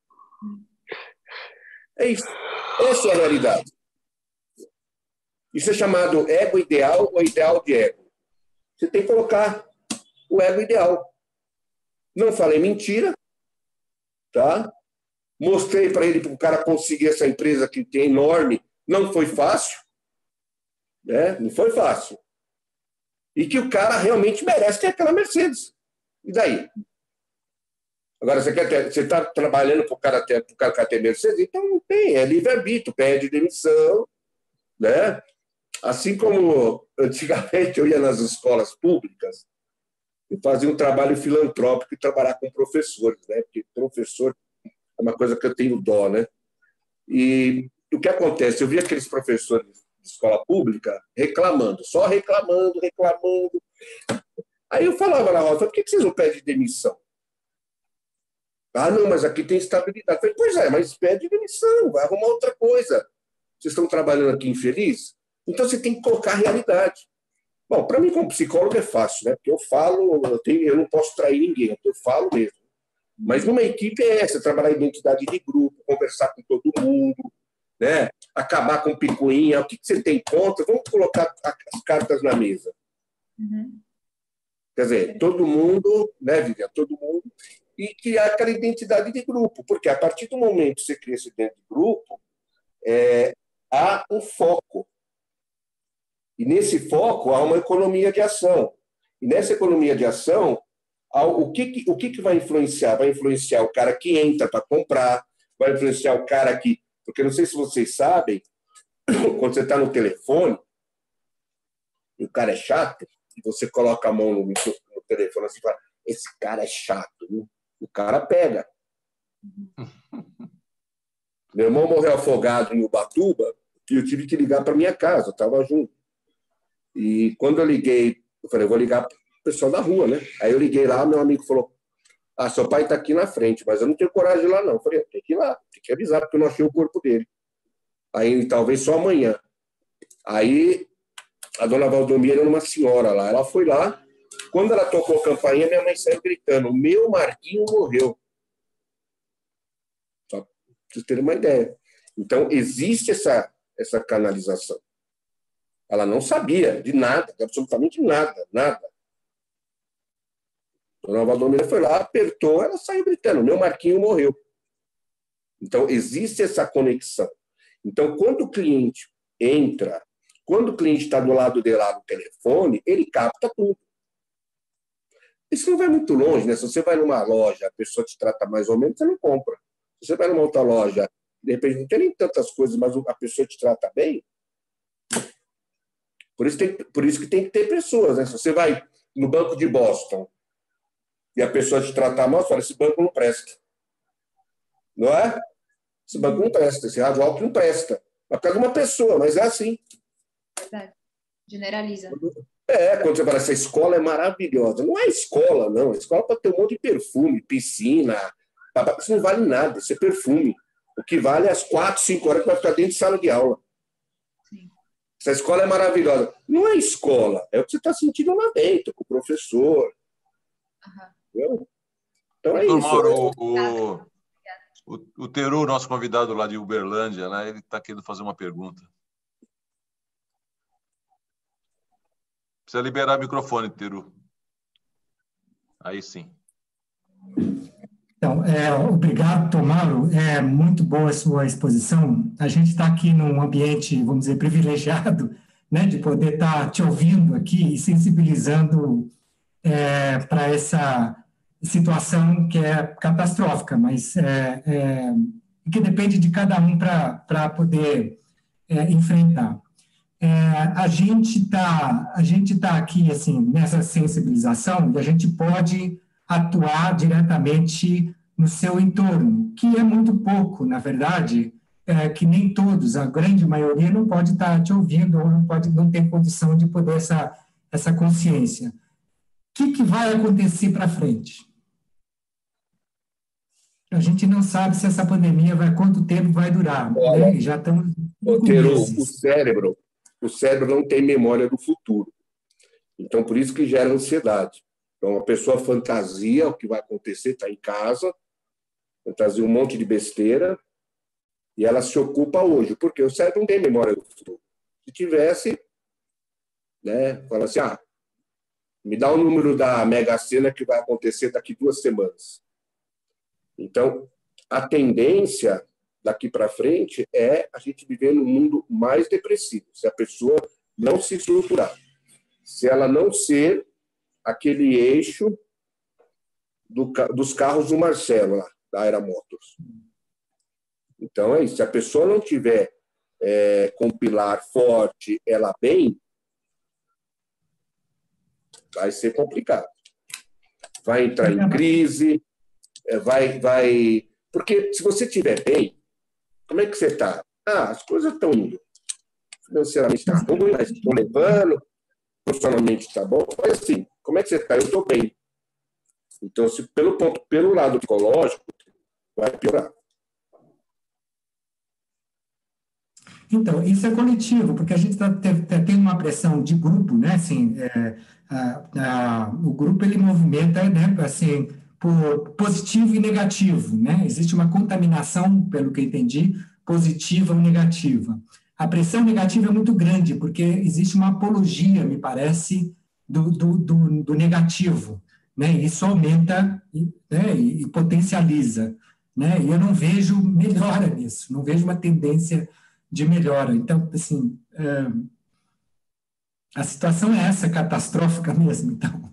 É isso. Essa é a realidade. Isso é chamado ego ideal ou ideal de ego. Você tem que colocar o ego ideal. Não falei mentira, tá? Mostrei para ele que o cara conseguir essa empresa que tem enorme. Não foi fácil. Né? Não foi fácil. E que o cara realmente merece ter aquela Mercedes. E daí? Agora, você quer ter, você está trabalhando para o cara ter, pro cara ter Mercedes? Então não tem, é livre-arbítrio, pede demissão. Né? Assim como antigamente eu ia nas escolas públicas e fazia um trabalho filantrópico e trabalhar com professores, né? Porque professor é uma coisa que eu tenho dó, né? E o que acontece? Eu vi aqueles professores de escola pública reclamando, só reclamando, reclamando. Aí eu falava na roda, por que vocês não pedem demissão? Ah, não, mas aqui tem estabilidade. Eu falei, pois é, mas pede demissão, vai arrumar outra coisa. Vocês estão trabalhando aqui infeliz? Então você tem que colocar a realidade. Bom, para mim, como psicólogo, é fácil, né? Porque eu falo, eu, tenho, eu não posso trair ninguém, eu falo mesmo. Mas numa equipe é essa, trabalhar identidade de grupo, conversar com todo mundo, né? Acabar com picuinha, o que você tem contra, vamos colocar as cartas na mesa. Uhum. Quer dizer, todo mundo, né, Vivian? Todo mundo, e criar aquela identidade de grupo, porque a partir do momento que você cria esse identidade de grupo, é, há um foco. E nesse foco há uma economia de ação. E nessa economia de ação, o que, o que vai influenciar? Vai influenciar o cara que entra para comprar, vai influenciar o cara que... Porque não sei se vocês sabem, quando você está no telefone, e o cara é chato, e você coloca a mão no, no telefone assim e fala, esse cara é chato, viu? O cara pega. Meu irmão morreu afogado em Ubatuba e eu tive que ligar para minha casa, eu estava junto. E quando eu liguei, eu falei, eu vou ligar para o pessoal da rua, né? Aí eu liguei lá, meu amigo falou, ah, seu pai está aqui na frente, mas eu não tenho coragem de ir lá, não. Eu falei, tem que ir lá, tem que avisar, porque eu não achei o corpo dele. Aí, talvez só amanhã. Aí, a dona Valdomira era uma senhora lá, ela foi lá, quando ela tocou a campainha, minha mãe saiu gritando, meu Marquinho morreu. Só para vocês terem uma ideia. Então, existe essa, essa canalização. Ela não sabia de nada, absolutamente nada, nada. A dona Valdomira foi lá, apertou, ela saiu gritando, meu Marquinho morreu. Então, existe essa conexão. Então, quando o cliente entra, quando o cliente está do lado de lá no telefone, ele capta tudo. Isso não vai muito longe, né? Se você vai numa loja, a pessoa te trata mais ou menos, você não compra. Se você vai numa outra loja, de repente não tem nem tantas coisas, mas a pessoa te trata bem. Por isso, tem, por isso que tem que ter pessoas, né? Se você vai no Banco de Boston e a pessoa te tratar mal, você fala, esse banco não presta. Não é? Esse banco não presta, esse rádio alto não presta. É por causa de uma pessoa, mas é assim. Verdade. Generaliza. É, quando você fala, essa escola é maravilhosa. Não é escola, não. A escola pode ter um monte de perfume, piscina. Isso não vale nada, isso é perfume. O que vale é as quatro, cinco horas que vai ficar dentro de sala de aula. Sim. Essa escola é maravilhosa. Não é escola, é o que você está sentindo lá dentro, com o professor. Uhum. Então é Doutor isso. Mauro, o, o, o Teru, nosso convidado lá de Uberlândia, né, ele está querendo fazer uma pergunta. Precisa liberar o microfone, Teru. Aí sim. Então, é, obrigado, Tomaro. É muito boa a sua exposição. A gente está aqui num ambiente, vamos dizer, privilegiado, né, de poder estar tá te ouvindo aqui e sensibilizando é, para essa situação que é catastrófica, mas é, é, que depende de cada um para poder é, enfrentar. É, a gente está a gente tá aqui assim nessa sensibilização e a gente pode atuar diretamente no seu entorno, que é muito pouco, na verdade, é, que nem todos, a grande maioria não pode estar te ouvindo ou não pode, não tem condição de poder essa essa consciência. O que, que vai acontecer para frente? A gente não sabe se essa pandemia vai quanto tempo vai durar. Olha, né? Já estamos Teru, o cérebro O cérebro não tem memória do futuro. Então, por isso que gera ansiedade. Então, a pessoa fantasia o que vai acontecer, está em casa, fantasia um monte de besteira, e ela se ocupa hoje, porque o cérebro não tem memória do futuro. Se tivesse, né, fala assim, ah, me dá o número da Mega Sena que vai acontecer daqui duas semanas. Então, a tendência daqui para frente é a gente viver num mundo mais depressivo, se a pessoa não se estruturar, se ela não ser aquele eixo do, dos carros do Marcelo, lá, da Aera Motors. Então, é isso. Se a pessoa não tiver é, com o pilar forte, ela bem, vai ser complicado. Vai entrar em crise, vai... vai... Porque se você estiver bem, como é que você está? Ah, as coisas estão indo. Financeiramente está ruim, mas estou levando. Profissionalmente está bom. Mas assim, como é que você está? Eu estou bem. Então, se pelo, ponto, pelo lado psicológico, vai piorar. Então, isso é coletivo, porque a gente está tendo uma pressão de grupo, né? Assim, é, a, a, o grupo, ele movimenta, né? Assim, por positivo e negativo, né? Existe uma contaminação, pelo que eu entendi, positiva ou negativa. A pressão negativa é muito grande, porque existe uma apologia, me parece, do, do, do, do negativo, né? Isso aumenta, né? e, e potencializa, né? E eu não vejo melhora nisso, não vejo uma tendência de melhora. Então, assim, é, a situação é essa, catastrófica mesmo, então.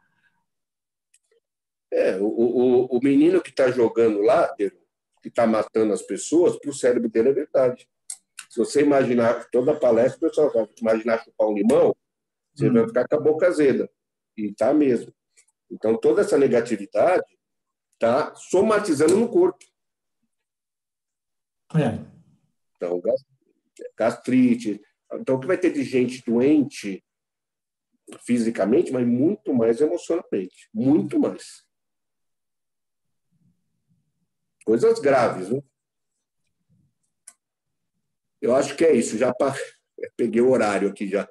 É, o, o, o menino que está jogando lá, que está matando as pessoas, para o cérebro dele é verdade. Se você imaginar, toda palestra, o pessoal vai imaginar chupar um limão, você hum. vai ficar com a boca azeda. E está mesmo. Então, toda essa negatividade está somatizando no corpo. É. Então, gastrite. Então, o que vai ter de gente doente fisicamente, mas muito mais emocionalmente. Muito mais. Coisas graves, né? Eu acho que é isso. Já pa... peguei o horário aqui já.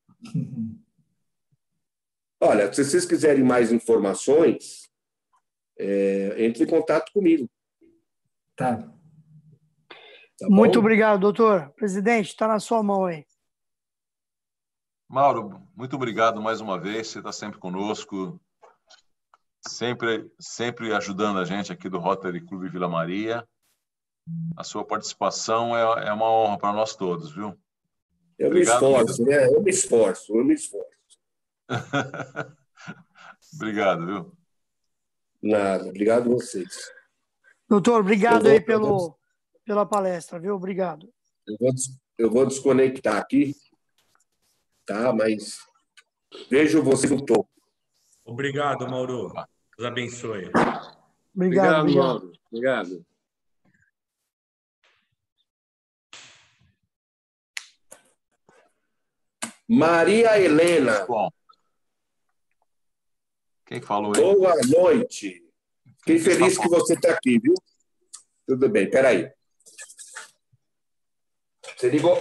Olha, se vocês quiserem mais informações, é, entre em contato comigo. Tá. Tá Muito bom? Obrigado, doutor. Presidente, está na sua mão aí. Mauro, muito obrigado mais uma vez. Você está sempre conosco, sempre, sempre ajudando a gente aqui do Rotary Clube Vila Maria. A sua participação é, é uma honra para nós todos, viu? Eu obrigado, me esforço, né? Eu me esforço, eu me esforço. Obrigado, viu? Nada, obrigado a vocês. Doutor, obrigado vou, aí pelo, vou, pela palestra, viu? Obrigado. Eu vou, eu vou desconectar aqui, tá? Mas vejo você no topo. Obrigado, Mauro. Deus abençoe. Obrigado, obrigado, obrigado. Mauro. Obrigado. Maria Helena. Bom. Quem falou aí? Boa noite. Fiquei feliz que você está aqui, viu? Tudo bem, peraí. Você ligou?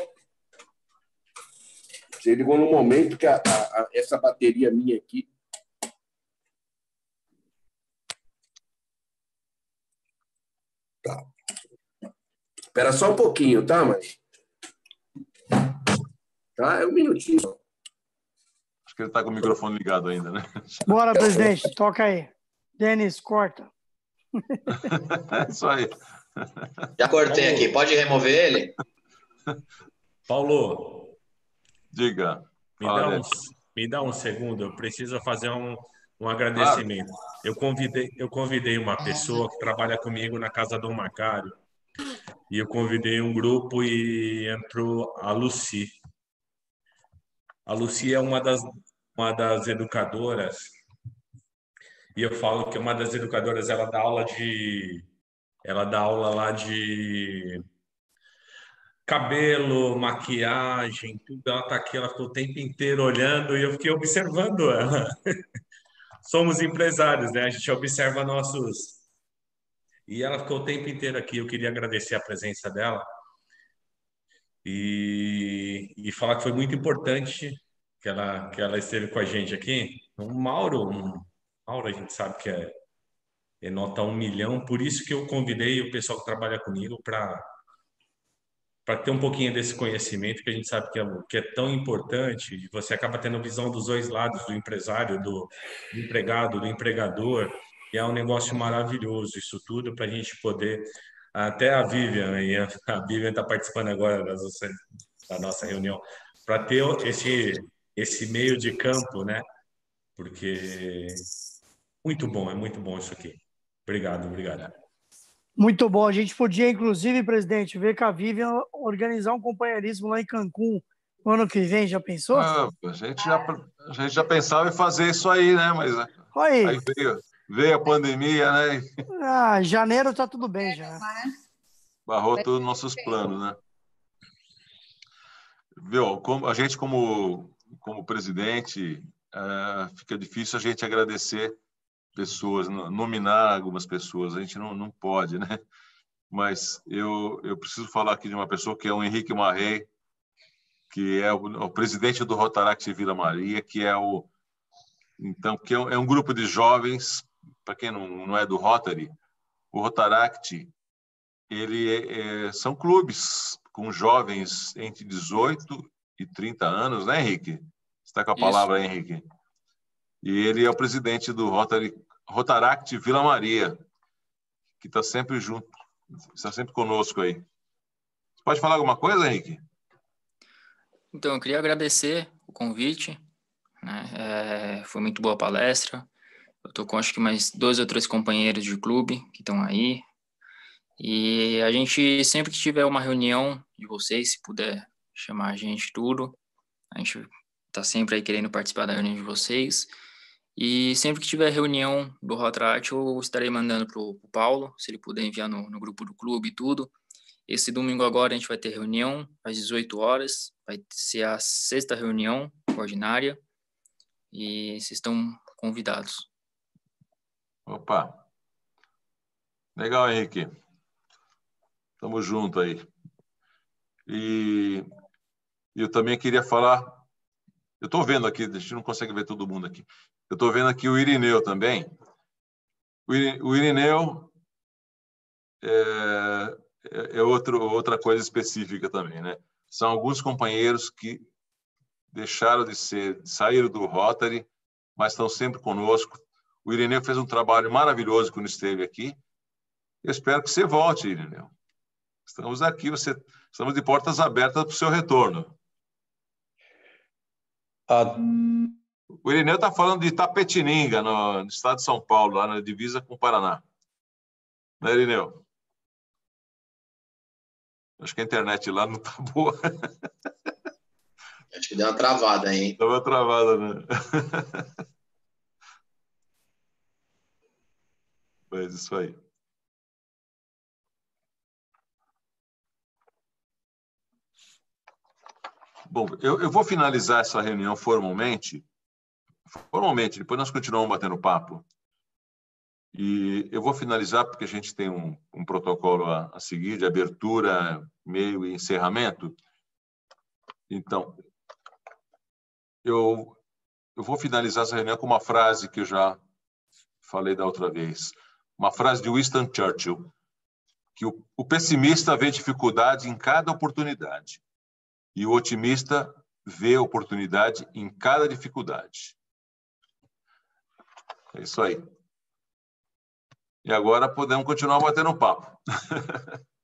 Você ligou no momento que a, a, a, essa bateria minha aqui... Tá. Espera só um pouquinho, tá, mas... Tá? É um minutinho só. Acho que ele está com o microfone ligado ainda, né? Bora, presidente. Toca aí. Denis, corta. É isso aí. Já cortei aqui. Pode remover ele? Paulo. Diga. Me dá, um, me dá um segundo. Eu preciso fazer um, um agradecimento. Claro. Eu convidei, eu convidei uma pessoa que trabalha comigo na casa do Macário. E eu convidei um grupo e entrou a Lucy. A Lucy é uma das, uma das educadoras, e eu falo que uma das educadoras, ela dá aula de, ela dá aula lá de cabelo, maquiagem, tudo. Ela está aqui, ela ficou o tempo inteiro olhando e eu fiquei observando ela. Somos empresários, né? A gente observa nossos... E ela ficou o tempo inteiro aqui. Eu queria agradecer a presença dela e, e falar que foi muito importante que ela, que ela esteve com a gente aqui. O Mauro, um, Mauro a gente sabe que é, é nota um milhão, por isso que eu convidei o pessoal que trabalha comigo para para ter um pouquinho desse conhecimento que a gente sabe que é, que é tão importante, e você acaba tendo visão dos dois lados, do empresário, do, do empregado, do empregador, e é um negócio maravilhoso isso tudo para a gente poder... Até a Vivian, e a Vivian está participando agora da nossa, da nossa reunião, para ter esse, esse meio de campo, né? Porque muito bom, é muito bom isso aqui. Obrigado, obrigado. Muito bom. A gente podia, inclusive, presidente, ver com a Vivian organizar um companheirismo lá em Cancún no ano que vem. Já pensou? Ah, a, gente já, a gente já pensava em fazer isso aí, né? Mas aí, aí veio, veio a pandemia, né? Ah, janeiro tá tudo bem já. Barrou todos os nossos planos, né? Viu, como, a gente, como, como presidente, é, fica difícil a gente agradecer pessoas, nominar algumas pessoas, a gente não, não pode, né? Mas eu, eu preciso falar aqui de uma pessoa que é o Henrique Marrei, que é o, o presidente do Rotaract Vila Maria, que é o... Então, que é um, é um grupo de jovens, para quem não, não é do Rotary, o Rotaract, ele é, é, são clubes com jovens entre dezoito e trinta anos, né, Henrique? Você está com a palavra aí, Henrique. E ele é o presidente do Rotary, Rotaract Vila Maria, que está sempre junto, está sempre conosco aí. Pode falar alguma coisa, Henrique? Então, eu queria agradecer o convite, né? É, foi muito boa a palestra. Eu estou com, acho que, mais dois ou três companheiros de clube que estão aí. E a gente, sempre que tiver uma reunião de vocês, se puder chamar a gente tudo, a gente está sempre aí querendo participar da reunião de vocês. E sempre que tiver reunião do Rotaract, eu estarei mandando para o Paulo, se ele puder enviar no, no grupo do clube e tudo. Esse domingo agora a gente vai ter reunião às dezoito horas, vai ser a sexta reunião ordinária e vocês estão convidados. Opa! Legal, Henrique. Tamo junto aí. E eu também queria falar, eu estou vendo aqui, a gente não consegue ver todo mundo aqui, eu estou vendo aqui o Irineu também. O Irineu é, é outro, outra coisa específica também, né? São alguns companheiros que deixaram de ser, saíram do Rotary, mas estão sempre conosco. O Irineu fez um trabalho maravilhoso quando esteve aqui. Eu espero que você volte, Irineu. Estamos aqui, você, estamos de portas abertas para o seu retorno. Ah. O Irineu está falando de Itapetininga, no, no estado de São Paulo, lá na divisa com o Paraná. Não é, Irineu? Acho que a internet lá não está boa. Acho que deu uma travada aí, hein? Deu uma travada, né? Mas isso aí. Bom, eu, eu vou finalizar essa reunião formalmente. Formalmente, depois nós continuamos batendo papo. E eu vou finalizar porque a gente tem um, um protocolo a, a seguir de abertura, meio e encerramento. Então, eu, eu vou finalizar essa reunião com uma frase que eu já falei da outra vez. Uma frase de Winston Churchill, que o, o pessimista vê dificuldade em cada oportunidade e o otimista vê oportunidade em cada dificuldade. É isso aí. E agora podemos continuar batendo papo.